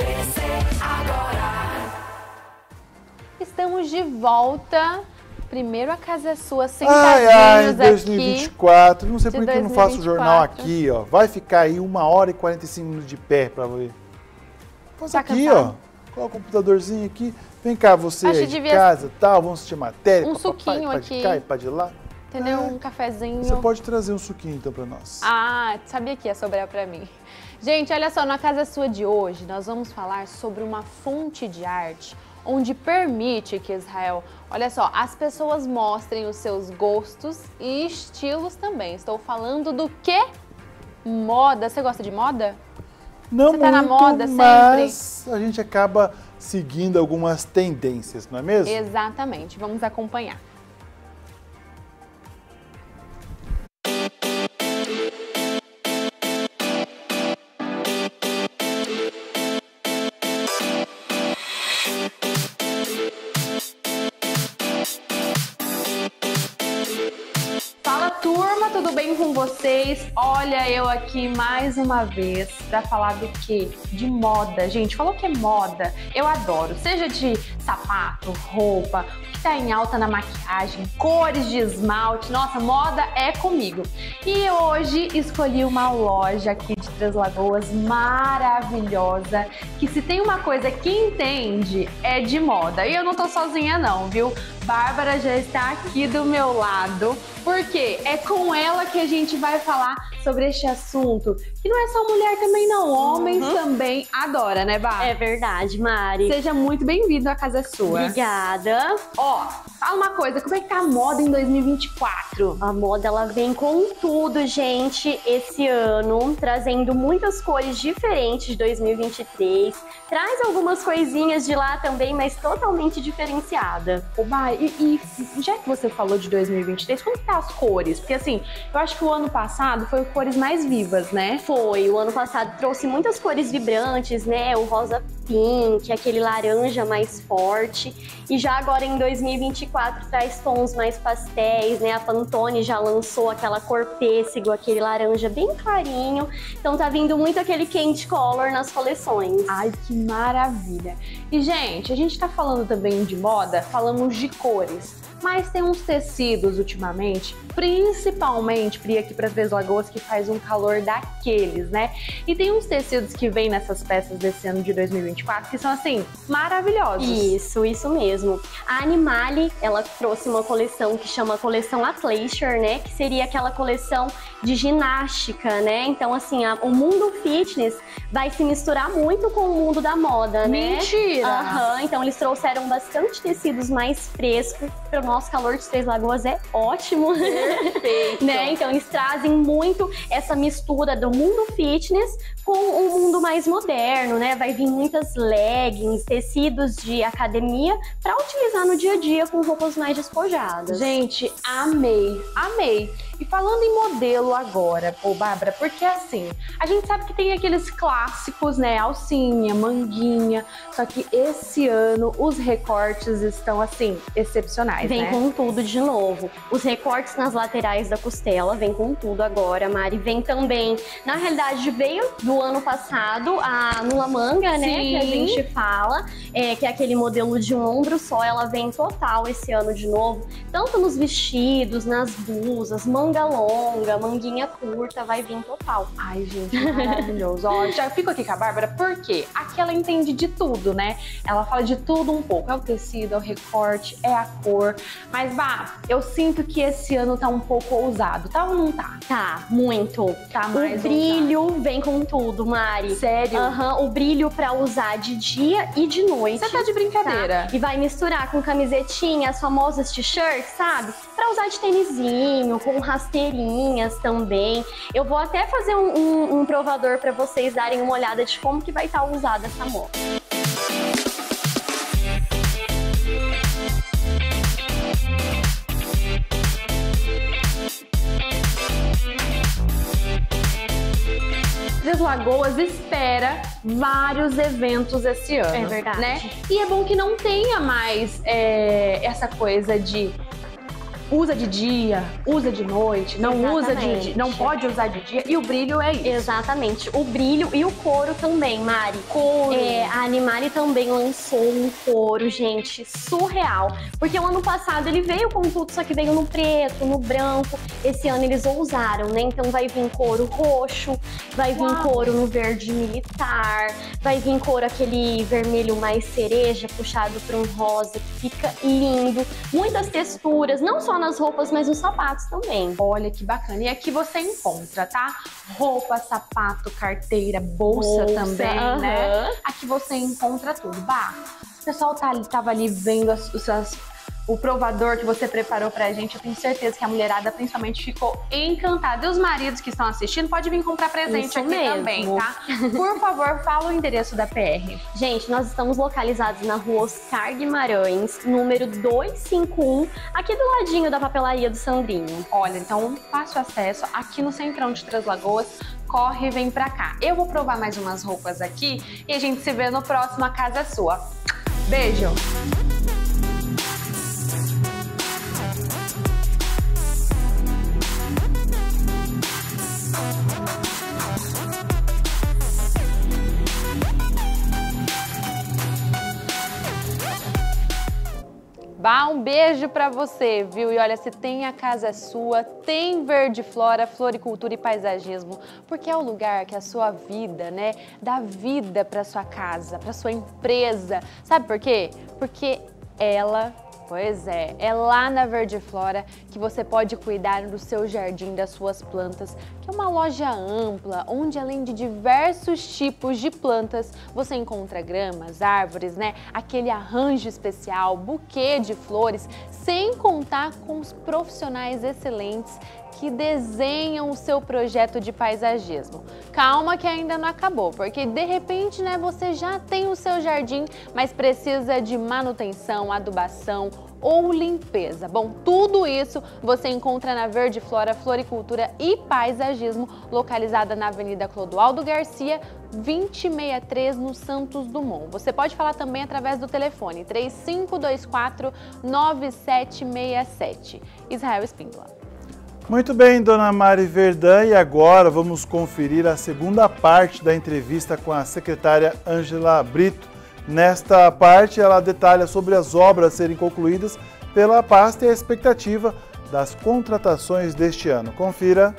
Estamos de volta. Primeiro A Casa é Sua, sentadinhos 2024. Aqui. Não sei por que eu não faço o jornal aqui, ó. Vai ficar aí 1h e 45 minutos de pé pra ver. Faz tá aqui, cansado? ó. Coloca o computadorzinho aqui. Vem cá, você aí de casa, tal. Vamos assistir matéria. Um suquinho aqui. Pra de cá e pra de lá. Entendeu? Um cafezinho. Você pode trazer um suquinho então pra nós. Ah, sabia que ia sobrar pra mim. Gente, olha só, na Casa Sua de hoje, nós vamos falar sobre uma fonte de arte onde permite que Israel, olha só, as pessoas mostrem os seus gostos e estilos também. Estou falando do quê? Moda. Você gosta de moda? Não Você tá na moda sempre? Mas a gente acaba seguindo algumas tendências, não é mesmo? Exatamente. Vamos acompanhar. Turma, tudo bem com vocês? Olha eu aqui mais uma vez para falar do quê? De moda. Gente, falou que é moda, eu adoro. Seja de sapato, roupa, o que tá em alta na maquiagem, cores de esmalte. Nossa, moda é comigo. E hoje escolhi uma loja aqui de Três Lagoas maravilhosa, que se tem uma coisa que entende é de moda. E eu não tô sozinha não, viu? Bárbara já está aqui do meu lado, porque é com ela que a gente vai falar sobre este assunto, que não é só mulher também não, homens também adora, né, Bárbara? É verdade, Mari. Seja muito bem-vindo à Casa Sua. Obrigada. Ó, fala uma coisa, como é que tá a moda em 2024? A moda, ela vem com tudo, gente, esse ano, trazendo muitas cores diferentes de 2023, traz algumas coisinhas de lá também, mas totalmente diferenciada. Ô, Bá, e já que você falou de 2023, como que tá as cores? Porque assim, eu acho que o ano passado foi cores mais vivas, né? Foi, o ano passado trouxe muitas cores vibrantes, né? O rosa pink, aquele laranja mais forte. E já agora em 2024 traz tons mais pastéis, né? A Pantone já lançou aquela cor pêssego, aquele laranja bem clarinho. Então tá vindo muito aquele candy color nas coleções. Ai, que maravilha! E, gente, a gente tá falando também de moda, falamos de cores. Mas tem uns tecidos ultimamente, principalmente aqui para Três Lagoas, que faz um calor daqueles, né? E tem uns tecidos que vêm nessas peças desse ano de 2024 que são, assim, maravilhosos. Isso mesmo. A Animale, ela trouxe uma coleção que chama Coleção Athleisure, né? Que seria aquela coleção de ginástica, né? Então, assim, o mundo fitness vai se misturar muito com o mundo da moda, né? Mentira! Então, eles trouxeram bastante tecidos mais frescos para o nosso calor de Três Lagoas, é ótimo. Perfeito. Né? Então, eles trazem muito essa mistura do mundo fitness com o mundo mais moderno, né? Vai vir muitas leggings, tecidos de academia para utilizar no dia a dia com roupas mais despojadas. Gente, amei, amei. E falando em modelo agora, pô, Bárbara, porque assim, a gente sabe que tem aqueles clássicos, né? Alcinha, manguinha, só que esse ano os recortes estão, assim, excepcionais, Vem né? com tudo de novo. Os recortes nas laterais da costela, vem com tudo agora, Mari. Vem também, na realidade, veio do ano passado a Nula Manga, né? Que a gente fala, que é aquele modelo de um ombro só, ela vem total esse ano de novo. Tanto nos vestidos, nas blusas, manga longa, manguinha curta, vai vir total. Ai, gente, maravilhoso. Ó, já fico aqui com a Bárbara, porque aqui ela entende de tudo, né? Ela fala de tudo um pouco. É o tecido, é o recorte, é a cor. Mas, Bá, eu sinto que esse ano tá um pouco ousado. Tá ou não tá? Tá, muito. Tá mais O brilho vem com tudo, Mari. Sério? O brilho pra usar de dia e de noite. Você tá de brincadeira. Tá? E vai misturar com camisetinha, as famosas t-shirts, sabe? para usar de tênisinho, com rasteirinhas também. Eu vou até fazer um provador para vocês darem uma olhada de como que vai estar usada essa mola. Três Lagoas espera vários eventos esse ano. É verdade. Né? E é bom que não tenha mais essa coisa de usa de dia, usa de noite, não usa não pode usar de dia, e o brilho é isso. Exatamente, o brilho e o couro também, Mari. Couro. A Animari também lançou um couro, gente, surreal. Porque o ano passado ele veio com tudo, só que veio no preto, no branco. Esse ano eles ousaram, né? Então vai vir couro roxo, vai vir couro no verde militar, vai vir couro aquele vermelho mais cereja, puxado para um rosa, que fica lindo. Muitas texturas, não só nas roupas, mas nos sapatos também. Olha que bacana. E aqui você encontra, tá? Roupa, sapato, carteira, bolsa também, né? Aqui você encontra tudo. Bah, o pessoal tava ali vendo o provador que você preparou pra gente. Eu tenho certeza que a mulherada principalmente ficou encantada. E os maridos que estão assistindo, pode vir comprar presente Isso aqui mesmo. também, tá? Por favor, fala o endereço da PR. Gente, nós estamos localizados na rua Oscar Guimarães, número 251, aqui do ladinho da papelaria do Sandrinho. Olha, então fácil acesso aqui no Centrão de Três Lagoas. Corre e vem pra cá. Eu vou provar mais umas roupas aqui e a gente se vê no próximo A Casa é Sua. Beijo! Um beijo pra você, viu? E olha, se tem A Casa é Sua, tem Verde Flora, Floricultura e Paisagismo, porque é o lugar que a sua vida, né, dá vida pra sua casa, pra sua empresa. Sabe por quê? Porque pois é lá na Verde Flora que você pode cuidar do seu jardim, das suas plantas, que é uma loja ampla, onde além de diversos tipos de plantas, você encontra gramas, árvores, né? Aquele arranjo especial, buquê de flores, sem contar com os profissionais excelentes que desenham o seu projeto de paisagismo. Calma que ainda não acabou, porque de repente, né, você já tem o seu jardim, mas precisa de manutenção, adubação ou limpeza. Bom, tudo isso você encontra na Verde Flora, Floricultura e Paisagismo, localizada na Avenida Clodoaldo Garcia, 2063, no Santos Dumont. Você pode falar também através do telefone 3524-9767. Israel Espíndola. Muito bem, dona Mari Verdã, e agora vamos conferir a segunda parte da entrevista com a secretária Ângela Brito. Nesta parte, ela detalha sobre as obras a serem concluídas pela pasta e a expectativa das contratações deste ano. Confira.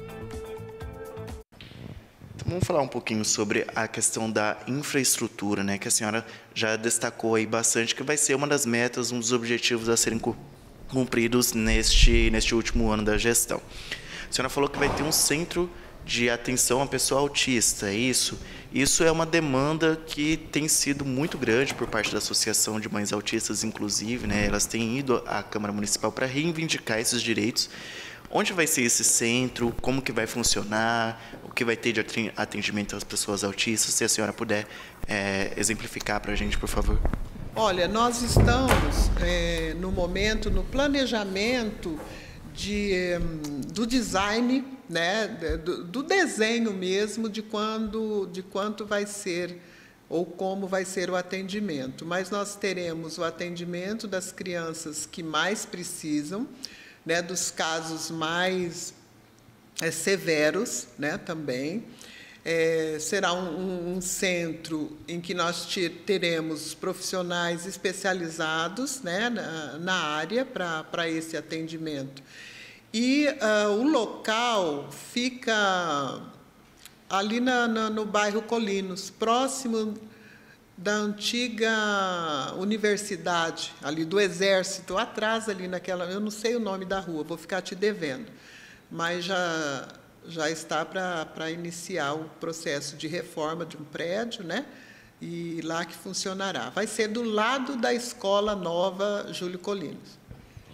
Vamos falar um pouquinho sobre a questão da infraestrutura, né, que a senhora já destacou aí bastante, que vai ser uma das metas, um dos objetivos a serem cumpridos neste último ano da gestão. A senhora falou que vai ter um centro de atenção à pessoa autista, é isso? Isso é uma demanda que tem sido muito grande por parte da Associação de Mães Autistas, inclusive, né? Elas têm ido à Câmara Municipal para reivindicar esses direitos. Onde vai ser esse centro? Como que vai funcionar? O que vai ter de atendimento às pessoas autistas? Se a senhora puder exemplificar para a gente, por favor. Olha, nós estamos, no momento, no planejamento do design, né, do desenho mesmo, de quanto vai ser ou como vai ser o atendimento. Mas nós teremos o atendimento das crianças que mais precisam, né, dos casos mais severos, né, também. Será um centro em que nós teremos profissionais especializados, né, na área para esse atendimento. E o local fica ali no bairro Colinos, próximo da antiga universidade, ali do Exército, atrás ali naquela... Eu não sei o nome da rua, vou ficar te devendo, mas já está para iniciar o processo de reforma de um prédio, né? E lá que funcionará. Vai ser do lado da Escola Nova Júlio Colinos.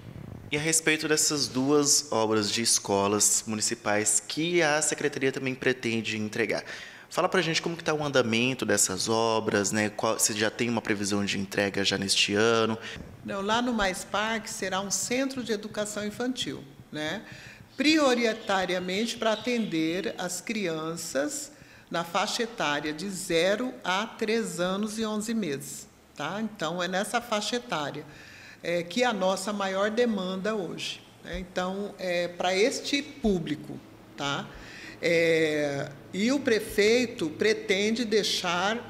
E a respeito dessas duas obras de escolas municipais que a Secretaria também pretende entregar, fala pra gente como que está o andamento dessas obras, né? Se já tem uma previsão de entrega já neste ano. Não, lá no Mais Parque será um centro de educação infantil, né? Prioritariamente para atender as crianças na faixa etária de 0 a 3 anos e 11 meses. Tá? Então, é nessa faixa etária que é a nossa maior demanda hoje. Né? Então, para este público. Tá? E o prefeito pretende deixar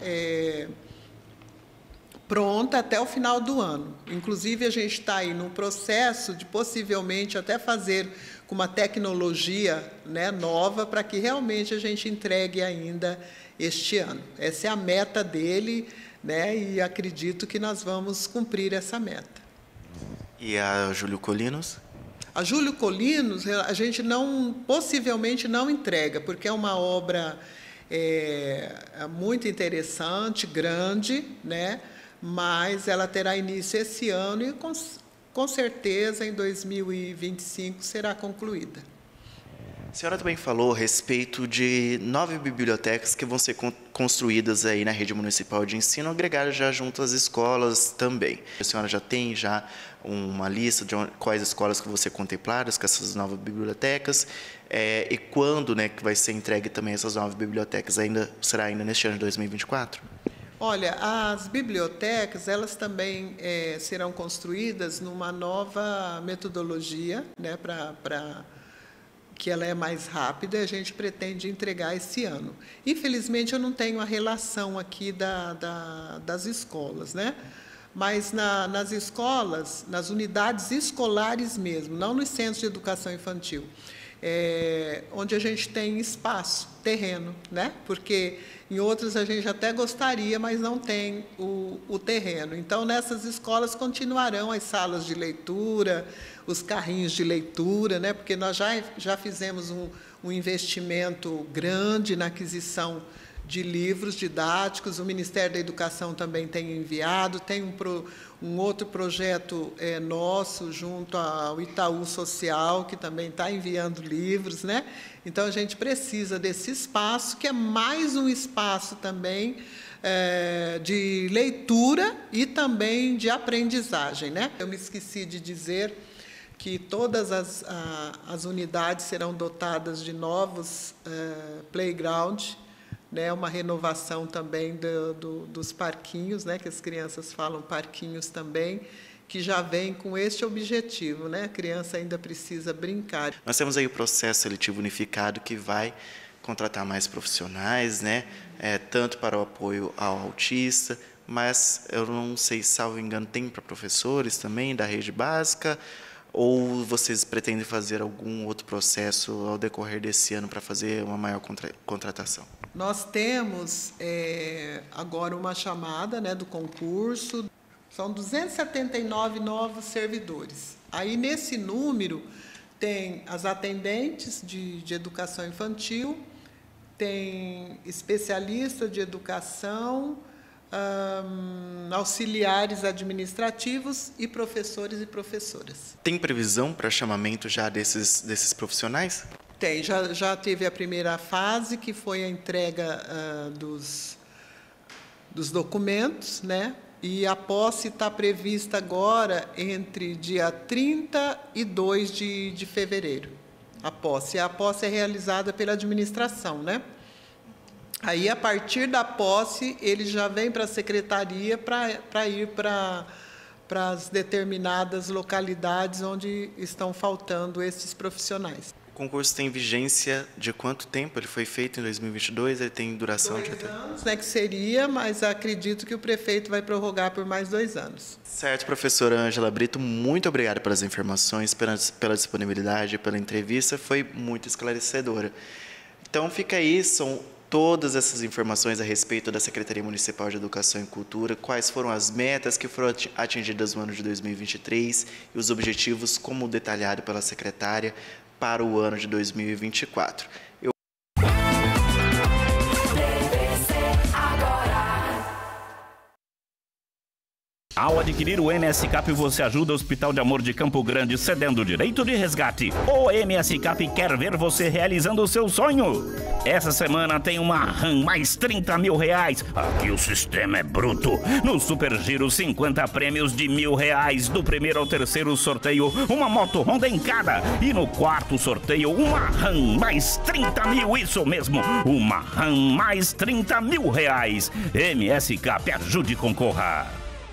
pronta até o final do ano. Inclusive, a gente está aí num processo de possivelmente até fazer com uma tecnologia, né, nova, para que realmente a gente entregue ainda este ano. Essa é a meta dele, né, e acredito que nós vamos cumprir essa meta. E a Júlio Colinos? A Júlio Colinos, a gente possivelmente não entrega, porque é uma obra muito interessante, grande, né, mas ela terá início esse ano e com certeza em 2025 será concluída. A senhora também falou a respeito de 9 bibliotecas que vão ser construídas aí na rede municipal de ensino, agregadas já junto às escolas também. A senhora já tem uma lista de quais escolas que vão ser contempladas com essas 9 bibliotecas e quando, né, que vai ser entregue também essas 9 bibliotecas? Será ainda neste ano de 2024? Olha, as bibliotecas, elas também serão construídas numa nova metodologia, né, que ela é mais rápida, e a gente pretende entregar esse ano. Infelizmente, eu não tenho a relação aqui das escolas, né? Mas nas escolas, nas unidades escolares mesmo, não nos centros de educação infantil, onde a gente tem espaço, terreno, né? Porque em outras a gente até gostaria, mas não tem o terreno. Então, nessas escolas continuarão as salas de leitura, os carrinhos de leitura, né? Porque nós já fizemos um investimento grande na aquisição de livros didáticos. O Ministério da Educação também tem enviado, tem um outro projeto nosso junto ao Itaú Social, que também está enviando livros, né? Então, a gente precisa desse espaço, que é mais um espaço também de leitura e também de aprendizagem, né? Eu me esqueci de dizer que todas as unidades serão dotadas de novos playground, né, uma renovação também dos parquinhos, né, que as crianças falam parquinhos também, que já vem com este objetivo, né? A criança ainda precisa brincar. Nós temos aí o processo seletivo unificado que vai contratar mais profissionais, né, tanto para o apoio ao autista, mas eu não sei, salvo engano, tem para professores também da rede básica, ou vocês pretendem fazer algum outro processo ao decorrer desse ano para fazer uma maior contratação? Nós temos agora uma chamada, né, do concurso, são 279 novos servidores. Aí, nesse número, tem as atendentes de educação infantil, tem especialista de educação, auxiliares administrativos e professores e professoras. Tem previsão para chamamento já desses profissionais? Tem, já teve a primeira fase, que foi a entrega dos documentos, né? E a posse está prevista agora entre dia 30 e 2 de fevereiro. A posse é realizada pela administração, né? Aí, a partir da posse, ele já vem para a secretaria para ir para as determinadas localidades onde estão faltando esses profissionais. O concurso tem vigência de quanto tempo? Ele foi feito em 2022, ele tem duração de... 2 anos, né, que seria, mas acredito que o prefeito vai prorrogar por mais 2 anos. Certo, professora Ângela Brito, muito obrigado pelas informações, pela disponibilidade, pela entrevista, foi muito esclarecedora. Então, fica aí, são todas essas informações a respeito da Secretaria Municipal de Educação e Cultura, quais foram as metas que foram atingidas no ano de 2023 e os objetivos, como detalhado pela secretária, para o ano de 2024. Ao adquirir o MS Cap, você ajuda o Hospital de Amor de Campo Grande cedendo o direito de resgate. O MS Cap quer ver você realizando o seu sonho. Essa semana tem uma RAM mais 30 mil reais. Aqui o sistema é bruto. No Super Giro, 50 prêmios de R$1.000. Do primeiro ao terceiro sorteio, uma moto Honda em cada. E no quarto sorteio, uma RAM mais 30 mil. Isso mesmo, uma RAM mais 30 mil reais. MS Cap, ajude e concorra.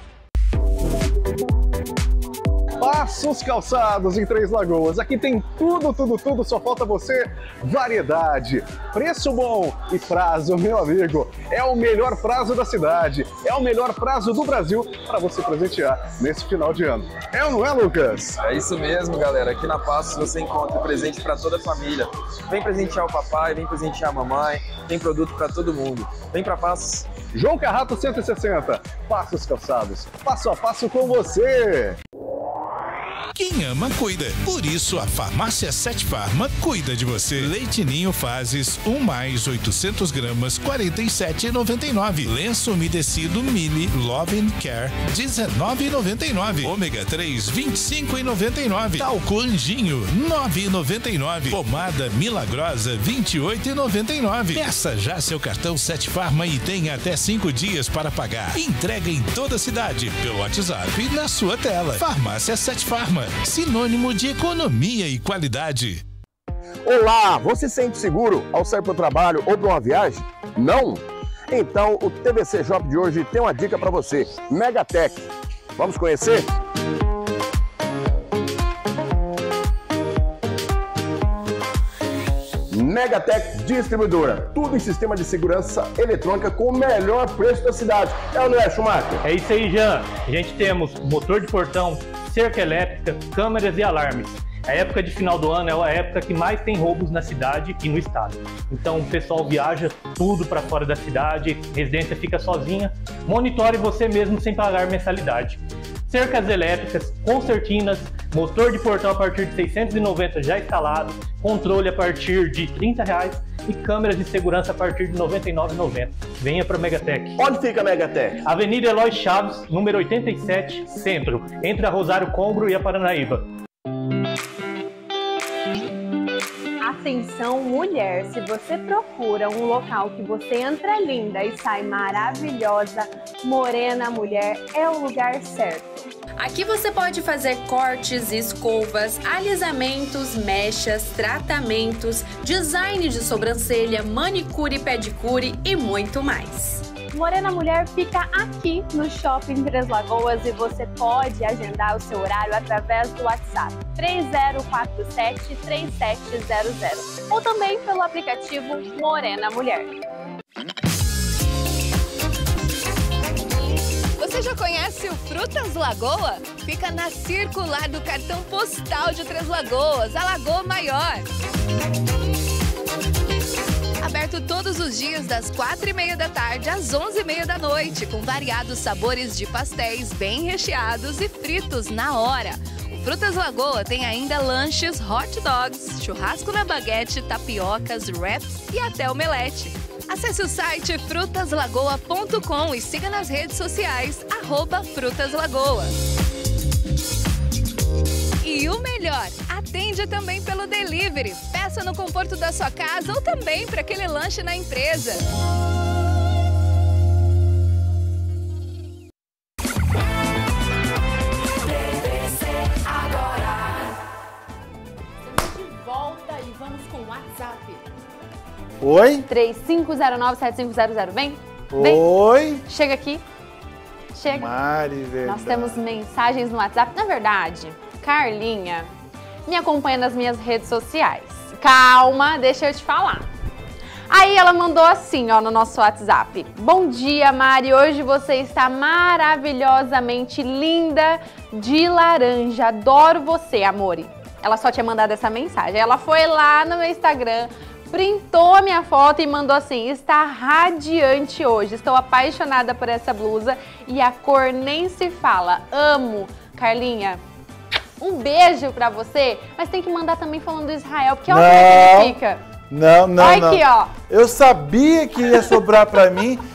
Passos Calçados em Três Lagoas. Aqui tem tudo, só falta você. Variedade, preço bom e prazo, meu amigo. É o melhor prazo da cidade, é o melhor prazo do Brasil para você presentear nesse final de ano. É ou não é, Lucas? É isso mesmo, galera. Aqui na Passos você encontra presente para toda a família. Vem presentear o papai, vem presentear a mamãe, tem produto para todo mundo. Vem para Passos. João Carrato 160, Passos Calçados, passo a passo com você. Quem ama, cuida. Por isso, a Farmácia 7 Farma cuida de você. Leite Ninho Fases, 1 mais 800 gramas, R$ 47,99. Lenço umedecido Mili Love and Care, R$ 19,99. Ômega 3, R$ 25,99. Talco Anjinho, R$ 9,99. Pomada Milagrosa, R$ 28,99. Peça já seu cartão 7 Farma e tenha até 5 dias para pagar. Entrega em toda a cidade, pelo WhatsApp e na sua tela. Farmácia 7 Farma, sinônimo de economia e qualidade. Olá, você se sente seguro ao sair para o trabalho ou para uma viagem? Não? Então o TVC Shop de hoje tem uma dica para você, Megatech. Vamos conhecer? Megatech Distribuidora, tudo em sistema de segurança eletrônica com o melhor preço da cidade. É ou não é, Schumacher? É isso aí, Jean. A gente temos motor de portão, cerca elétrica, câmeras e alarmes. A época de final do ano é a época que mais tem roubos na cidade e no estado. Então o pessoal viaja tudo para fora da cidade, residência fica sozinha. Monitore você mesmo sem pagar mensalidade. Cercas elétricas, concertinas, motor de portão a partir de 690 já instalado, controle a partir de R$30 e câmeras de segurança a partir de R$ 99,90. Venha para a Megatech. Onde fica a Megatech? Avenida Eloy Chaves, número 87, Centro, entre a Rosário Combro e a Paranaíba. Atenção, mulher, se você procura um local que você entra linda e sai maravilhosa, Morena Mulher é o lugar certo. Aqui você pode fazer cortes, escovas, alisamentos, mechas, tratamentos, design de sobrancelha, manicure, pedicure e muito mais. Morena Mulher fica aqui no Shopping Três Lagoas e você pode agendar o seu horário através do WhatsApp 3047-3700 ou também pelo aplicativo Morena Mulher. Você já conhece o Frutas Lagoa? Fica na circular do cartão postal de Três Lagoas, a Lagoa Maior. Aberto todos os dias das 4h30 da tarde às 11h30 da noite, com variados sabores de pastéis bem recheados e fritos na hora. O Frutas Lagoa tem ainda lanches, hot dogs, churrasco na baguete, tapiocas, wraps e até omelete. Acesse o site frutaslagoa.com e siga nas redes sociais @frutaslagoa. E o melhor, atende também pelo delivery. Peça no conforto da sua casa ou também para aquele lanche na empresa. Estamos de volta e vamos com o WhatsApp. Oi? 3509-7500. Vem. Oi? Chega aqui. Chega. Mari, verdade. Nós temos mensagens no WhatsApp. Na verdade, Carlinha me acompanha nas minhas redes sociais. Calma, deixa eu te falar. Aí ela mandou assim, ó, no nosso WhatsApp. Bom dia, Mari. Hoje você está maravilhosamente linda de laranja. Adoro você, amore. Ela só tinha mandado essa mensagem. Ela foi lá no meu Instagram, printou a minha foto e mandou assim: está radiante hoje. Estou apaixonada por essa blusa e a cor nem se fala. Amo. Carlinha, um beijo pra você, mas tem que mandar também falando do Israel, porque olha como ele fica. Não. Olha aqui, ó. Eu sabia que ia sobrar pra mim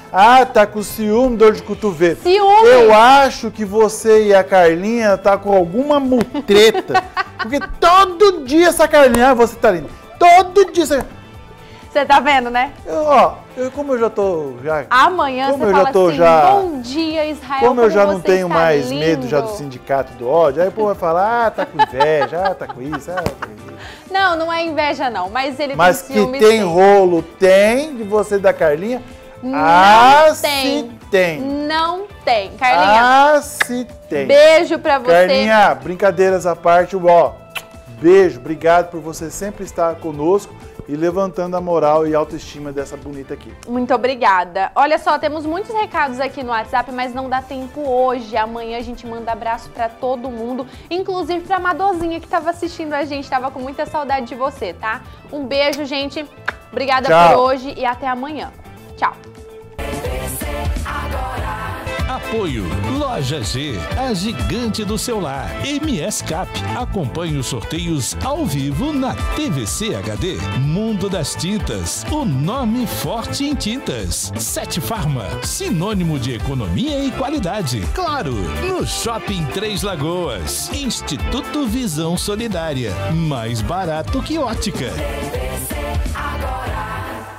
Ah, tá com ciúme, dor de cotovelo. Ciúme? Eu acho que você e a Carlinha tá com alguma mutreta. Porque todo dia essa Carlinha, você tá linda. Todo dia Você tá vendo, né? Como eu já tô... Amanhã como você eu fala já tô assim, bom dia, Israel, como eu já não tenho está mais lindo. medo já do sindicato do ódio, aí o povo vai falar, tá com inveja, tá com isso, tá com isso. Não, não é inveja não, mas ele mas tem ciúme. Mas que tem rolo, tem, de você e da Carlinha? Não se tem. Não tem. Carlinha. Se tem. Beijo pra você. Carlinha, brincadeiras à parte, beijo, obrigado por você sempre estar conosco e levantando a moral e autoestima dessa bonita aqui. Muito obrigada. Olha só, temos muitos recados aqui no WhatsApp, mas não dá tempo hoje. Amanhã a gente manda abraço pra todo mundo, inclusive pra Madorzinha que tava assistindo a gente, tava com muita saudade de você, tá? Um beijo, gente. Obrigada por hoje e até amanhã. Tchau. Apoio Loja G, a gigante do celular. MS Cap, acompanhe os sorteios ao vivo na TVC HD. Mundo das Tintas, o nome forte em tintas. Sete Farma, sinônimo de economia e qualidade. Claro, no Shopping Três Lagoas. Instituto Visão Solidária, mais barato que ótica.